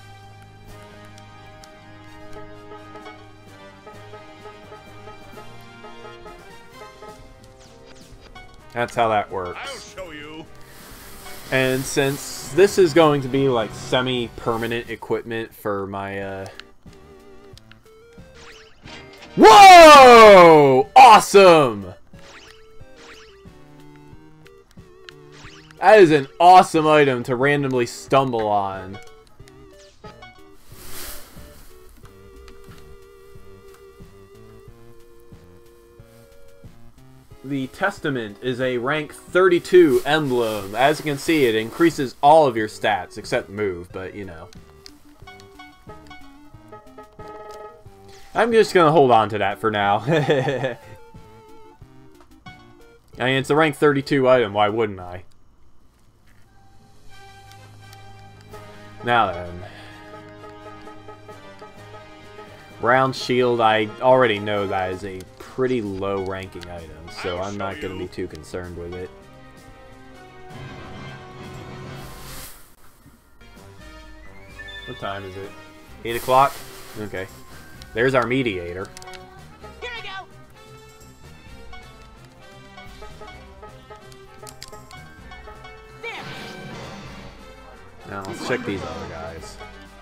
That's how that works. I'll show you. And since this is going to be like semi-permanent equipment for my uh Whoa! Awesome! That is an awesome item to randomly stumble on. The Testament is a rank thirty-two emblem. As you can see, it increases all of your stats, except move, but you know. I'm just gonna hold on to that for now. I mean, it's a rank thirty-two item, why wouldn't I? Now then. Round shield, I already know that is a pretty low ranking item, so I'm not going to be too concerned with it. What time is it? eight o'clock? Okay. There's our mediator. Here I go. Now let's check these other guys.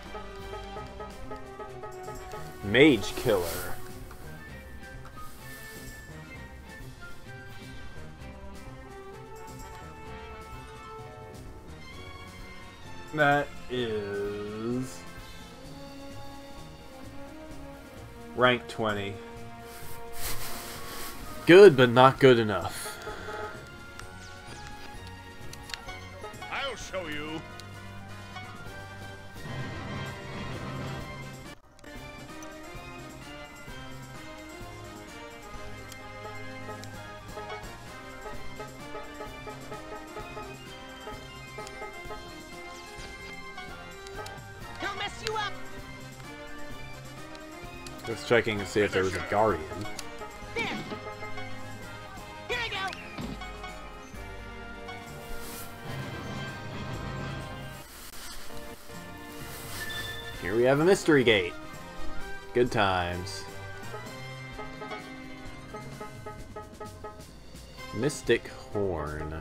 Mage Killer. That is rank twenty. Good, but not good enough. I'll show you. He'll mess you up. Just checking to see if there was a guardian. There. Here I go. Here we have a mystery gate. Good times. Mystic Horn.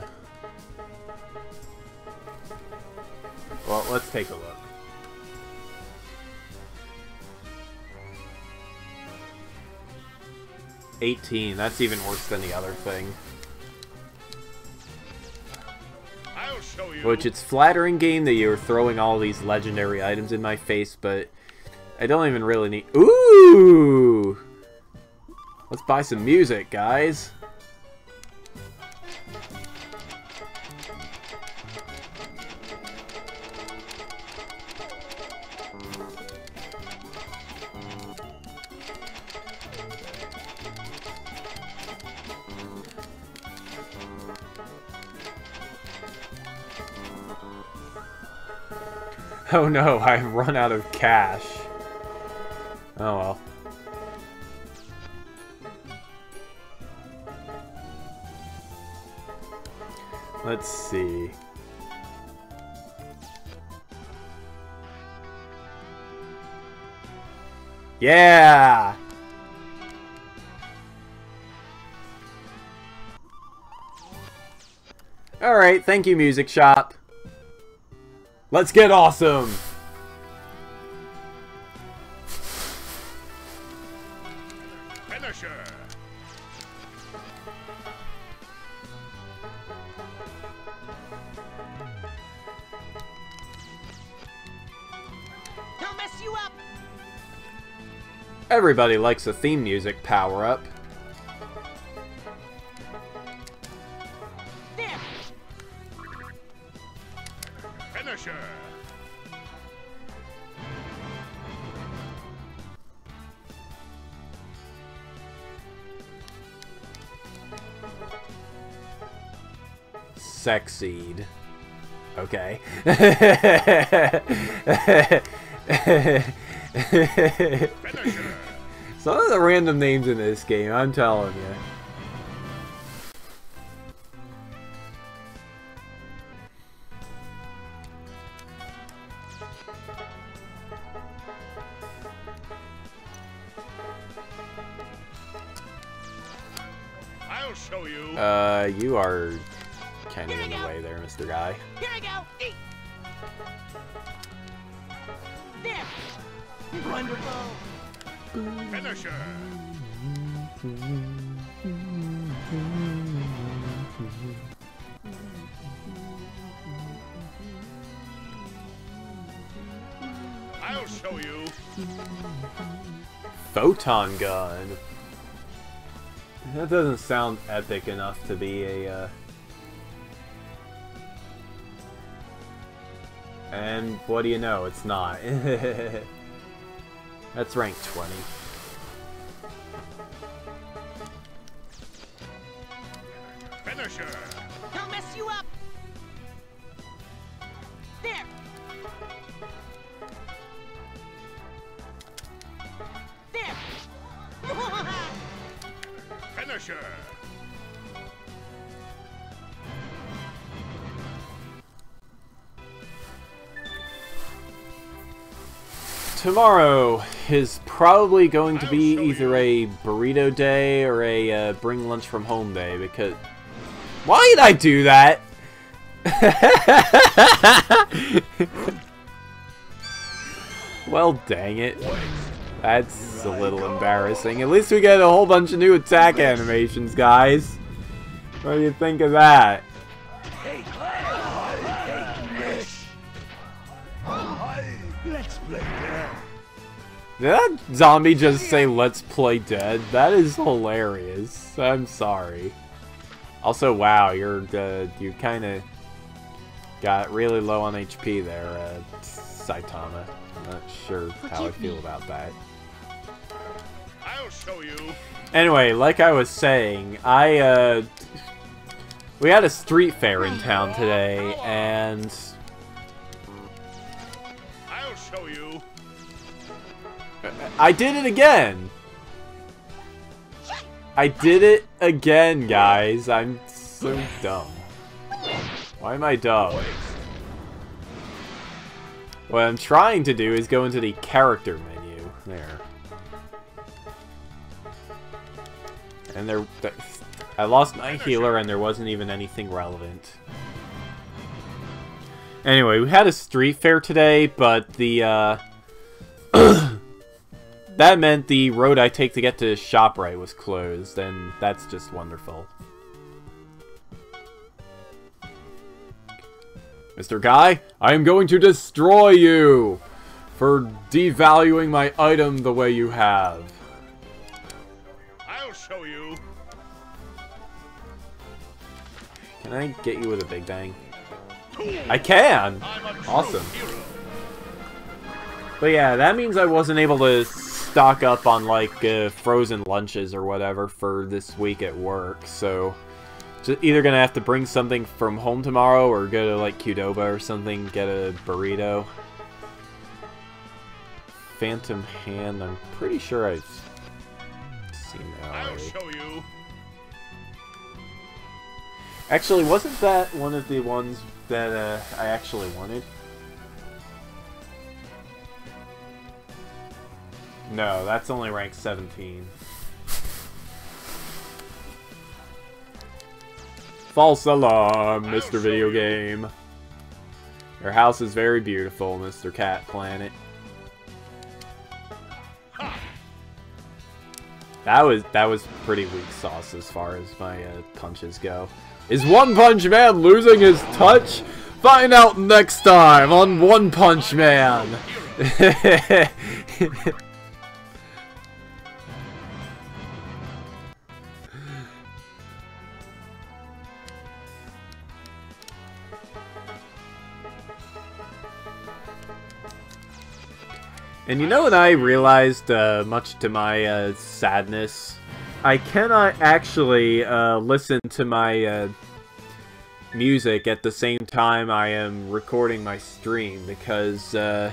Well, let's take a look. eighteen, that's even worse than the other thing. I'll show you. Which, it's flattering game that you're throwing all these legendary items in my face, but I don't even really need... Ooh! Let's buy some music, guys. Oh no, I've run out of cash. Oh well. Let's see. Yeah! Alright, thank you, Music Shop. Let's get awesome! Finisher. He'll mess you up. Everybody likes a theme music power-up. There. Finisher. Sexseed. Okay. Finisher. Some of the random names in this game, I'm telling you. I'll show you. Uh, you are kind of in the way there, Mister Guy. Here I go. Eat. There. Wonderful. Finisher. I'll show you. Photon gun. That doesn't sound epic enough to be a, uh... And what do you know? It's not. That's rank twenty. Finisher. He'll mess you up. There. There. Finisher. Tomorrow is probably going to be I'll show either you. a burrito day or a uh, bring lunch from home day, because... Why did I do that? Well, dang it. That's a little embarrassing. At least we get a whole bunch of new attack animations, guys. What do you think of that? Let's play dead. Did that zombie just say, let's play dead? That is hilarious. I'm sorry. Also, wow, you're, uh, you kind of got really low on H P there, uh, Saitama. I'm not sure how I feel about that. I'll show you. Anyway, like I was saying, I, uh... we had a street fair in town today, and... I'll show you. I did it again! I did it again, guys. I'm so dumb. Why am I dumb? What I'm trying to do is go into the character menu. There. And there... I lost my healer and there wasn't even anything relevant. Anyway, we had a street fair today, but the, uh... that meant the road I take to get to ShopRite was closed, and that's just wonderful. Mister Guy, I am going to destroy you for devaluing my item the way you have. I'll show you. Can I get you with a big bang? I can! Awesome. But yeah, that means I wasn't able to stock up on, like, uh, frozen lunches or whatever for this week at work, so... just either gonna have to bring something from home tomorrow or go to, like, Qdoba or something, get a burrito. Phantom Hand, I'm pretty sure I've seen that I'll already. show you. Actually, wasn't that one of the ones that uh, I actually wanted? No, that's only rank seventeen. False alarm, Mister Video Game. Your house is very beautiful, Mister Cat Planet. That was that was pretty weak sauce as far as my uh, punches go. Is One Punch Man losing his touch? Find out next time on One Punch Man. And you know what I realized, uh, much to my uh, sadness? I cannot actually uh, listen to my uh, music at the same time I am recording my stream because uh,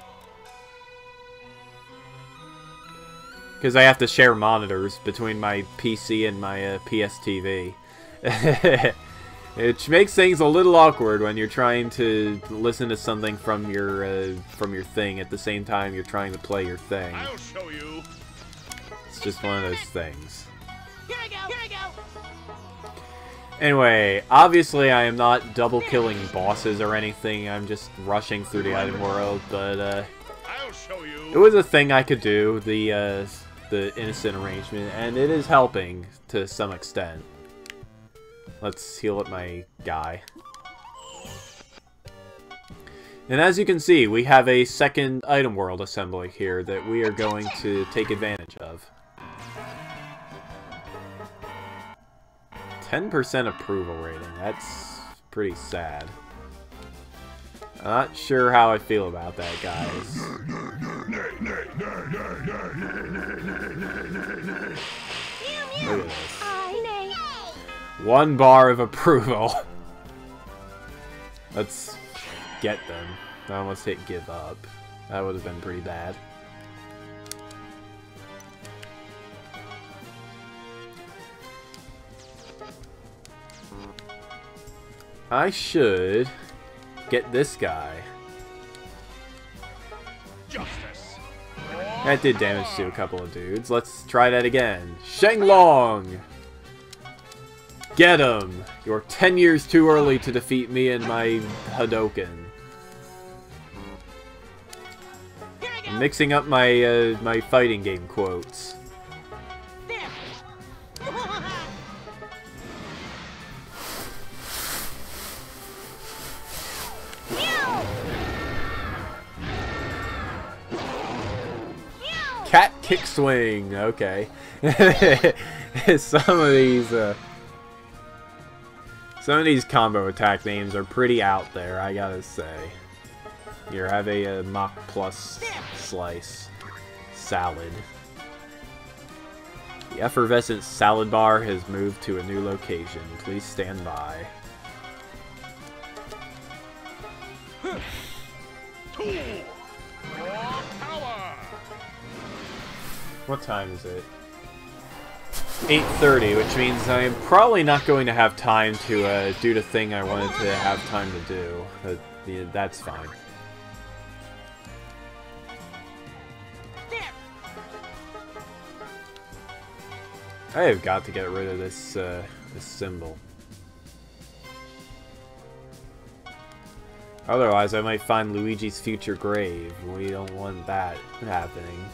because I have to share monitors between my P C and my uh, P S T V. Which makes things a little awkward when you're trying to listen to something from your uh, from your thing at the same time you're trying to play your thing. I'll show you. It's just one of those things. Here I go! Here I go! Anyway, obviously I am not double killing bosses or anything. I'm just rushing through the item world, but uh, I'll show you. it was a thing I could do, the uh, the innocent arrangement, and it is helping to some extent. Let's heal up my guy. And as you can see, we have a second item world assembly here that we are going to take advantage of. ten percent approval rating. That's pretty sad. I'm not sure how I feel about that, guys. Look at this. One bar of approval. Let's get them. I almost hit give up. That would have been pretty bad. I should get this guy. Justice. That did damage to a couple of dudes. Let's try that again. Shenlong! Get him! You're ten years too early to defeat me and my Hadoken. I'm mixing up my uh, my fighting game quotes. Cat kick swing. Okay. Some of these. Uh, Some of these combo attack names are pretty out there, I gotta say. Here, have a, a Mach Plus slice. Salad. The effervescent salad bar has moved to a new location. Please stand by. What time is it? eight thirty, which means I'm probably not going to have time to uh, do the thing I wanted to have time to do. But, yeah, that's fine. I have got to get rid of this, uh, this symbol. Otherwise, I might find Luigi's future grave. We don't want that happening.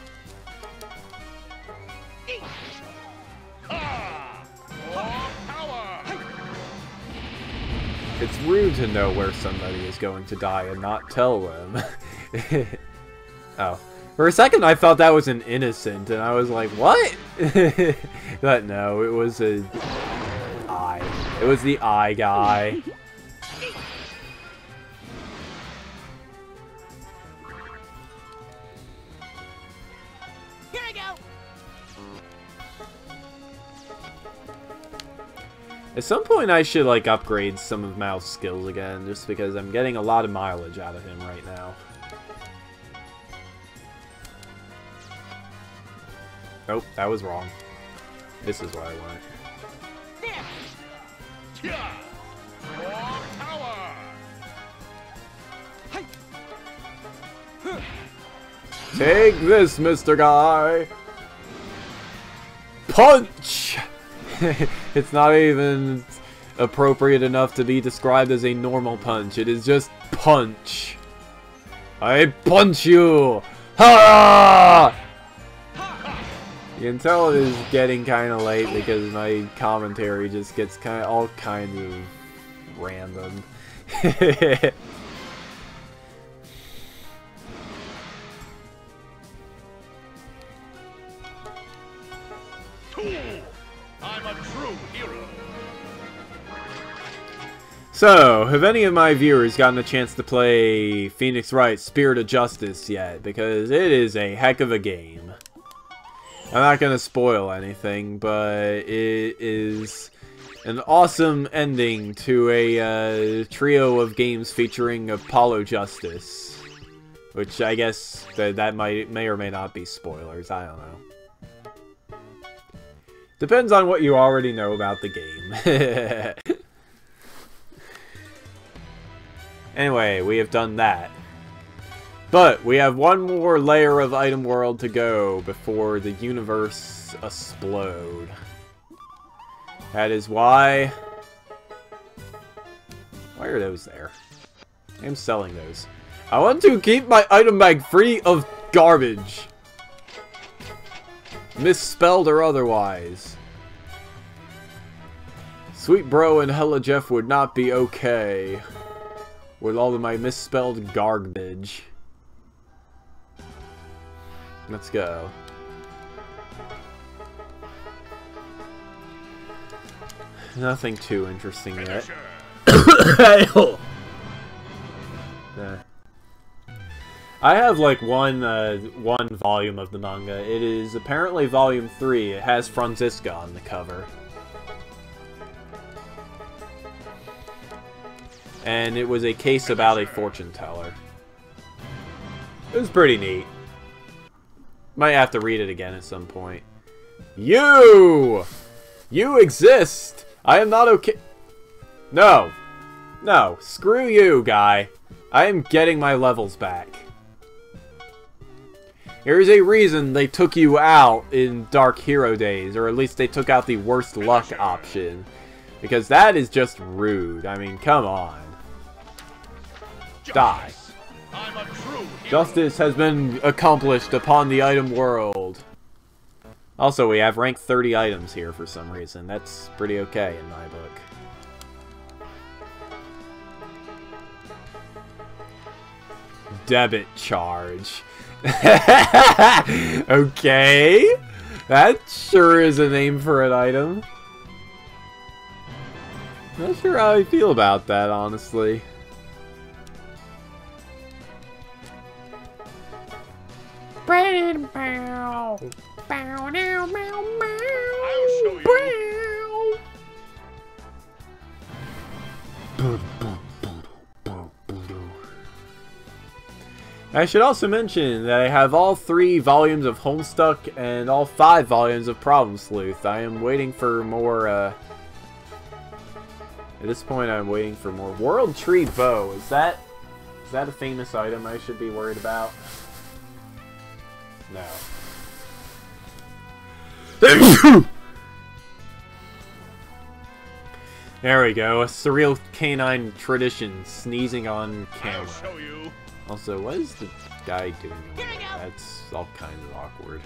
It's rude to know where somebody is going to die and not tell them. Oh. For a second I thought that was an innocent, and I was like, what? But no, it was a... eye. It was the eye guy. At some point I should, like, upgrade some of Mal's skills again, just because I'm getting a lot of mileage out of him right now. Oh, that was wrong. This is what I want. Take this, Mister Guy! Punch! It's not even appropriate enough to be described as a normal punch. It is just punch. I punch you! Ha! You can tell it is getting kind of late because my commentary just gets kind of all kinds of random. I'm a true hero. So, have any of my viewers gotten a chance to play Phoenix Wright Spirit of Justice yet? Because it is a heck of a game. I'm not going to spoil anything, but it is an awesome ending to a uh, trio of games featuring Apollo Justice. Which I guess that, that might may or may not be spoilers, I don't know. Depends on what you already know about the game. Anyway, we have done that. But we have one more layer of item world to go before the universe explode. That is why... Why are those there? I'm selling those. I want to keep my item bag free of garbage. Misspelled or otherwise. Sweet Bro and Hella Jeff would not be okay with all of my misspelled garbage. Let's go. Nothing too interesting yet. There. I have like one uh, one volume of the manga. It is apparently volume three. It has Franziska on the cover. And it was a case about a fortune teller. It was pretty neat. Might have to read it again at some point. You! You exist! I am not okay. No. No. Screw you, guy. I am getting my levels back. There is a reason they took you out in Dark Hero Days, or at least they took out the worst luck option. Because that is just rude. I mean, come on. Die. I'm a true hero. Justice has been accomplished upon the item world. Also, we have rank thirty items here for some reason. That's pretty okay in my book. Debit charge. Okay. That sure is a name for an item. Not sure how I feel about that, honestly. I'll show you. I should also mention that I have all three volumes of Homestuck and all five volumes of Problem Sleuth. I am waiting for more, uh... At this point, I'm waiting for more. World Tree Bow. Is that... Is that a famous item I should be worried about? No. There we go. A surreal canine tradition. Sneezing on camera. I'll show you. Also, what is the guy doing over there? That's all kinds of awkward.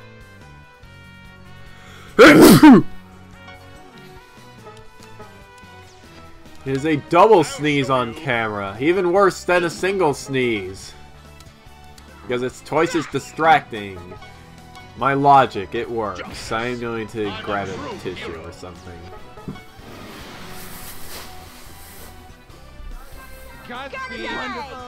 It is a double sneeze on camera. Even worse than a single sneeze. Because it's twice as distracting. My logic, it works. I'm going to grab a tissue or something. Godspeed. Wonderful.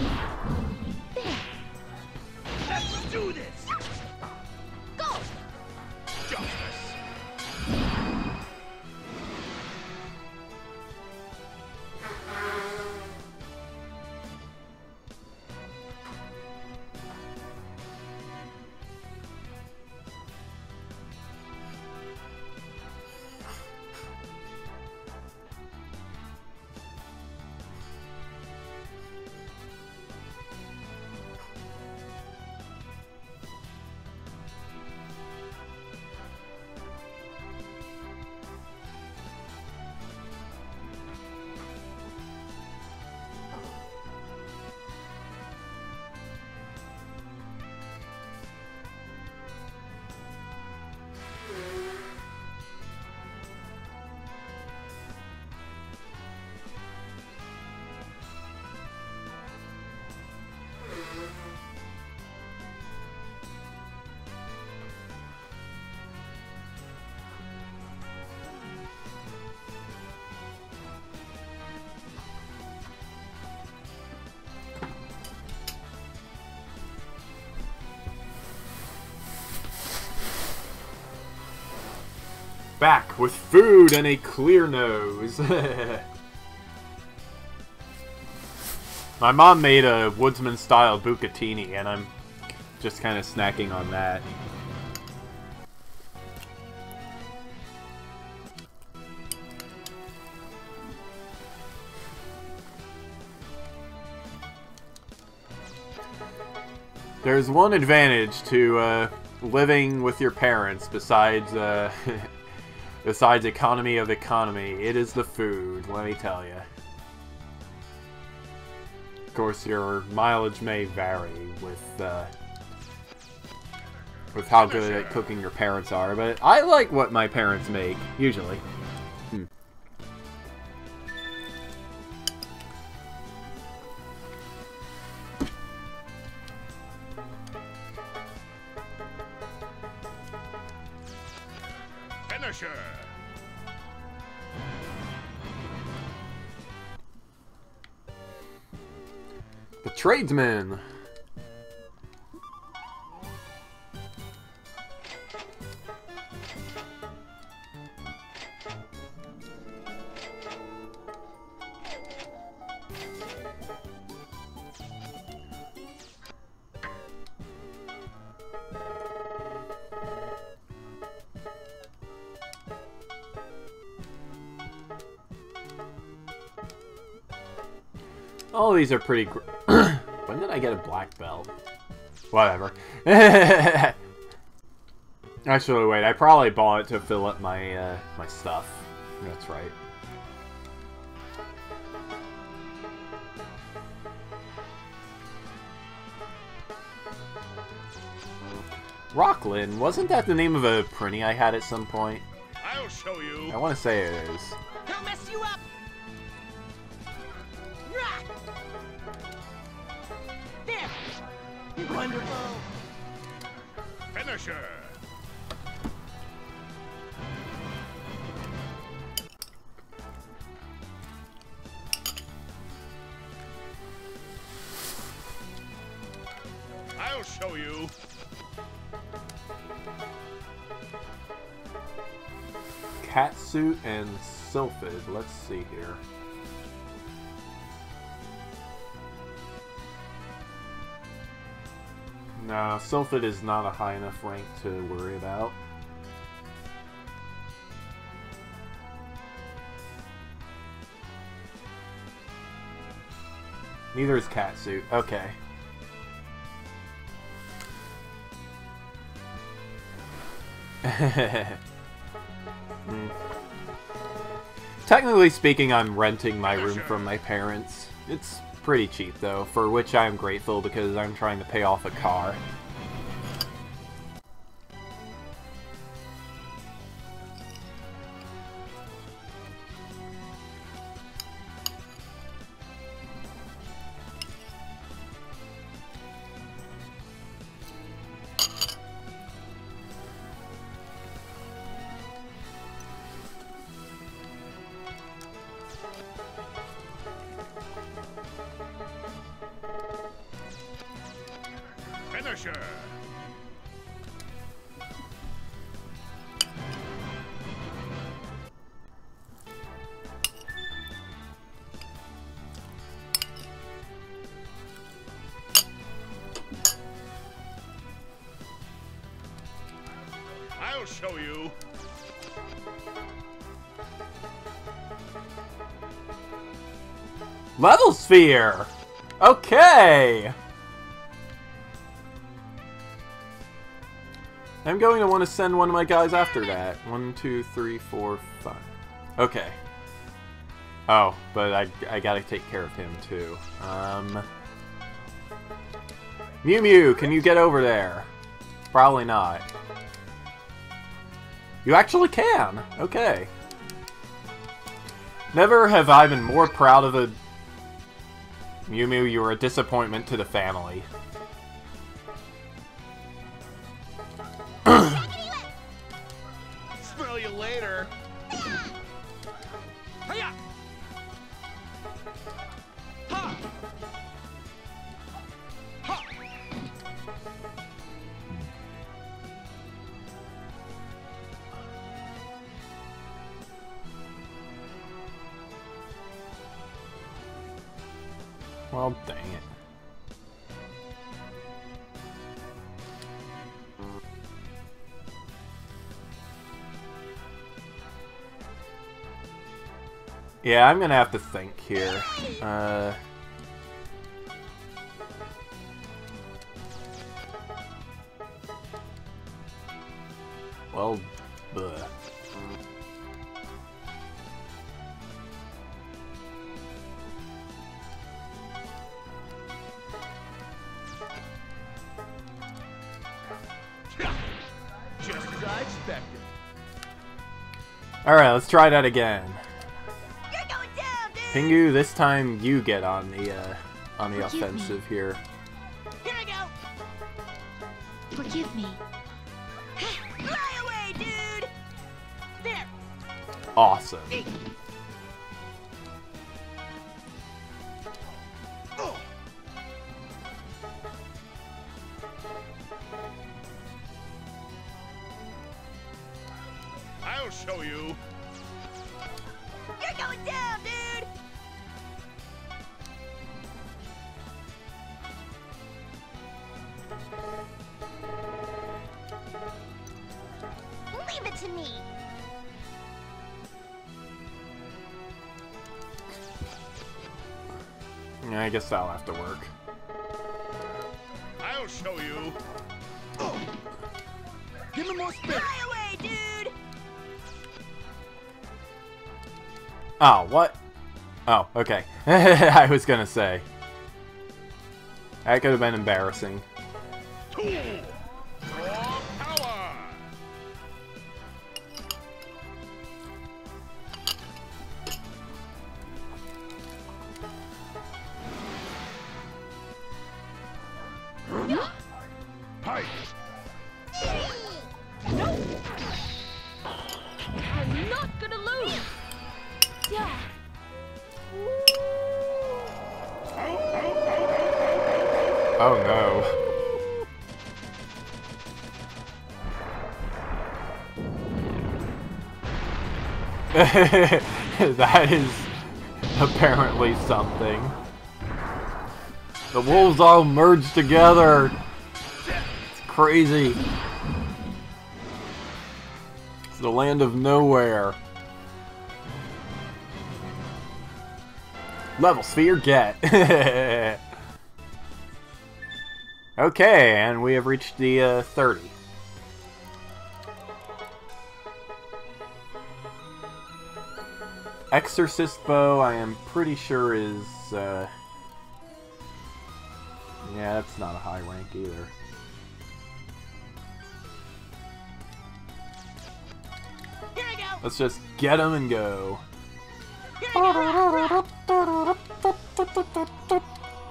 Let's do this. Go. Justice. Back with food and a clear nose. My mom made a woodsman-style bucatini, and I'm just kind of snacking on that. There's one advantage to uh, living with your parents besides uh, besides economy of economy. It is the food, let me tell you. Of course, your mileage may vary with uh, with how good at cooking your parents are, but I like what my parents make, usually. Hmm. Finisher. The tradesman. All these are pretty gr when did I get a black belt? Whatever. Actually, wait, I probably bought it to fill up my, uh, my stuff. That's right. Rocklin, wasn't that the name of a prinny I had at some point? I'll show you. I want to say it is. He'll mess you up. Rah! There. Wonderful. Finisher. I'll show you. Catsuit and Sylphid. Let's see here. No, Sylphid is not a high enough rank to worry about. Neither is Catsuit. Okay. Mm. Technically speaking, I'm renting my room from my parents. It's pretty cheap, though, for which I am grateful because I'm trying to pay off a car. Finisher. I'll show you. Level Sphere! Okay! I'm going to want to send one of my guys after that. One, two, three, four, five. Okay. Oh, but I, I gotta take care of him, too. Um... Mew Mew, can you get over there? Probably not. You actually can! Okay. Never have I been more proud of a... Mew Mew, you were a disappointment to the family. Smell you later. Hiya! Ha! Ha! Well, dang it. Yeah, I'm gonna have to think here. Uh... Well, bleh. Just as I expected. Alright, let's try that again. You're going down, dude! Pingu, this time you get on the, uh, on the Forgive me. offensive here. Here I go! Forgive me. Fly away, dude! There! Awesome. Oh. I'll show you. You're going down, dude! Leave it to me. Yeah, I guess that'll have to work. I'll show you. Oh. Give me more space. Fly away, dude! Oh, what? Oh, okay. I was gonna say. That could have been embarrassing. Two. Raw power. Height. I'm not gonna lose. Yeah. Oh no. That is apparently something. The wolves all merged together. It's crazy. It's the land of nowhere. Level sphere get. Okay, and we have reached the uh, thirty. Exorcist bow, I am pretty sure is, uh... yeah, that's not a high rank either. Here I go. Let's just get him and go. Here I go.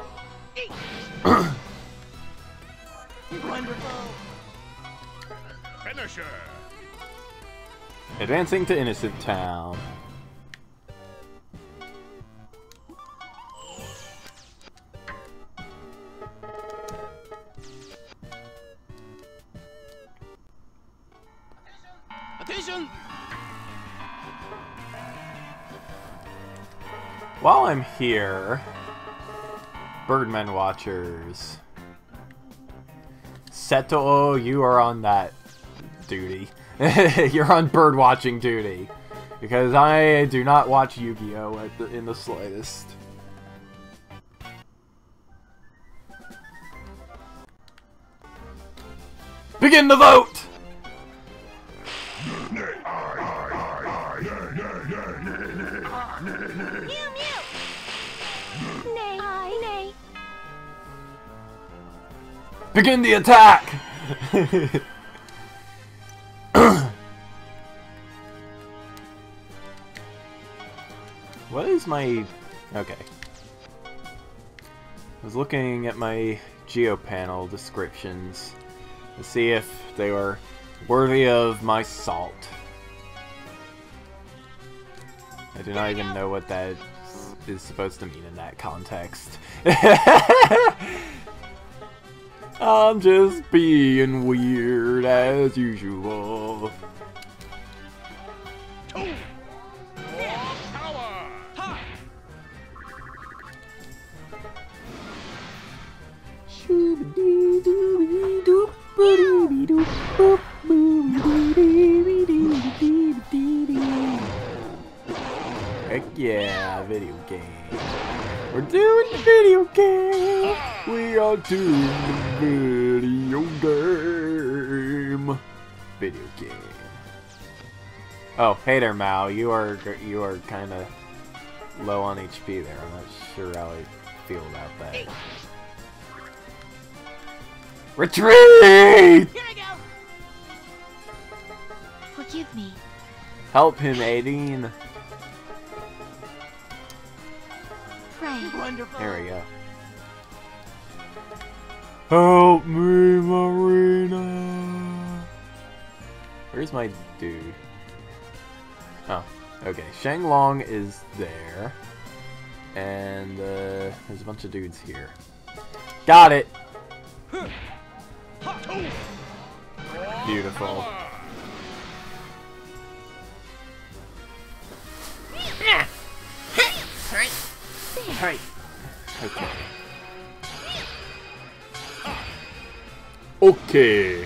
Wonderful. Finisher. Advancing to Innocent Town. Attention. While I'm here, Birdmen Watchers. Seto, you are on that duty. You're on bird watching duty. Because I do not watch Yu-Gi-Oh! At the, in the slightest. Begin the vote! Mew mew. Nay. I nay. Begin the attack! What is my... okay. I was looking at my GeoPanel descriptions to see if they were worthy of my salt. I do not even know what that is supposed to mean in that context. I'm just being weird as usual. Two. Raw power. Ha. Heck yeah, video game. We're doing the video game. We are doing the video game. Video game. Oh, hey there, Mao. You are you are kind of low on H P there. I'm not sure how I feel about that. Retreat! Here I go. Forgive me. Help him, Aideen. Pray. Wonderful. There we go. Help me, Marina. Where's my dude? Oh, okay. Shenlong is there. And uh, there's a bunch of dudes here. Got it! Beautiful. Right. Okay. Okay.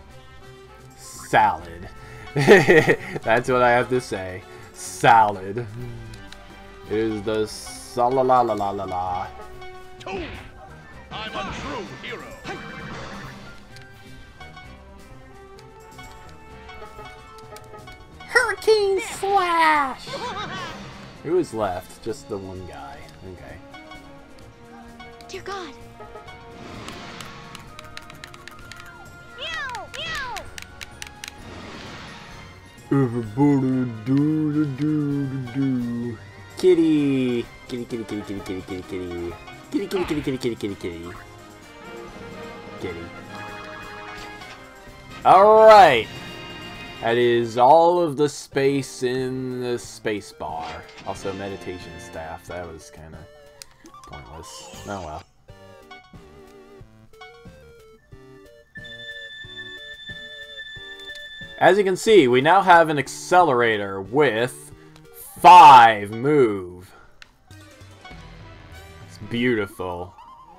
Salad. That's what I have to say. Salad. It is the sa-la-la-la-la-la-la. Two. I'm a true hero. Hurricane Slash! Who is left? Just the one guy. Okay. Dear God. Meow, meow. Everybody do do do do do. Kitty. Kitty, kitty, kitty, kitty, kitty, kitty, kitty. Kitty, kitty, kitty, kitty, kitty, kitty, kitty. Kitty. Alright. That is all of the space in the space bar. Also, meditation staff. That was kind of pointless. Oh well. As you can see, we now have an accelerator with five move. It's beautiful.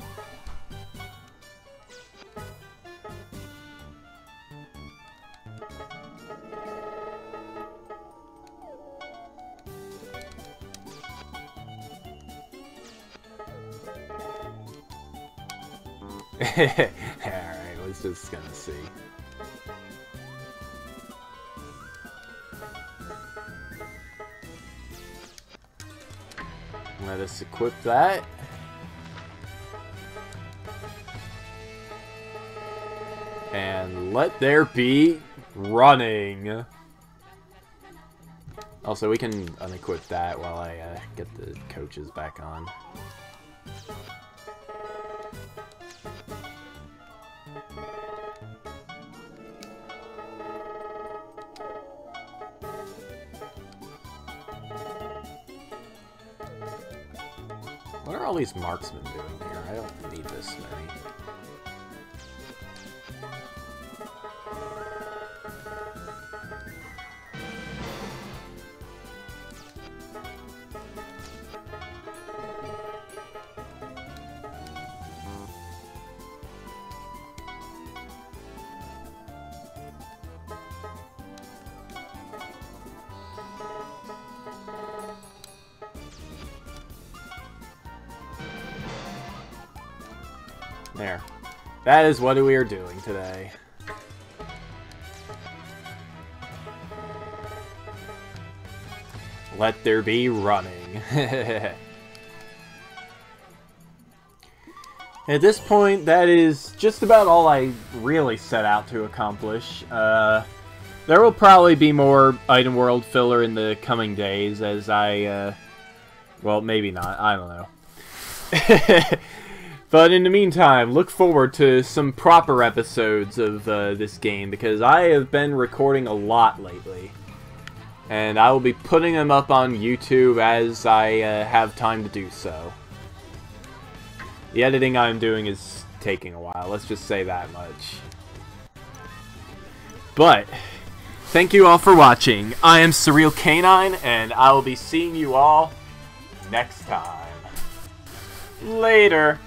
Alright, let's just gonna see. Let us equip that. And let there be running. Also, we can unequip that while I uh, get the coaches back on. What are all these marksmen doing here? I don't need this many. There. That is what we are doing today. Let there be running. At this point, that is just about all I really set out to accomplish. Uh, there will probably be more item world filler in the coming days as I, uh, well, maybe not. I don't know. But in the meantime, look forward to some proper episodes of uh, this game, because I have been recording a lot lately. And I will be putting them up on YouTube as I uh, have time to do so. The editing I'm doing is taking a while, let's just say that much. But, thank you all for watching. I am surrealcanine, and I will be seeing you all next time. Later!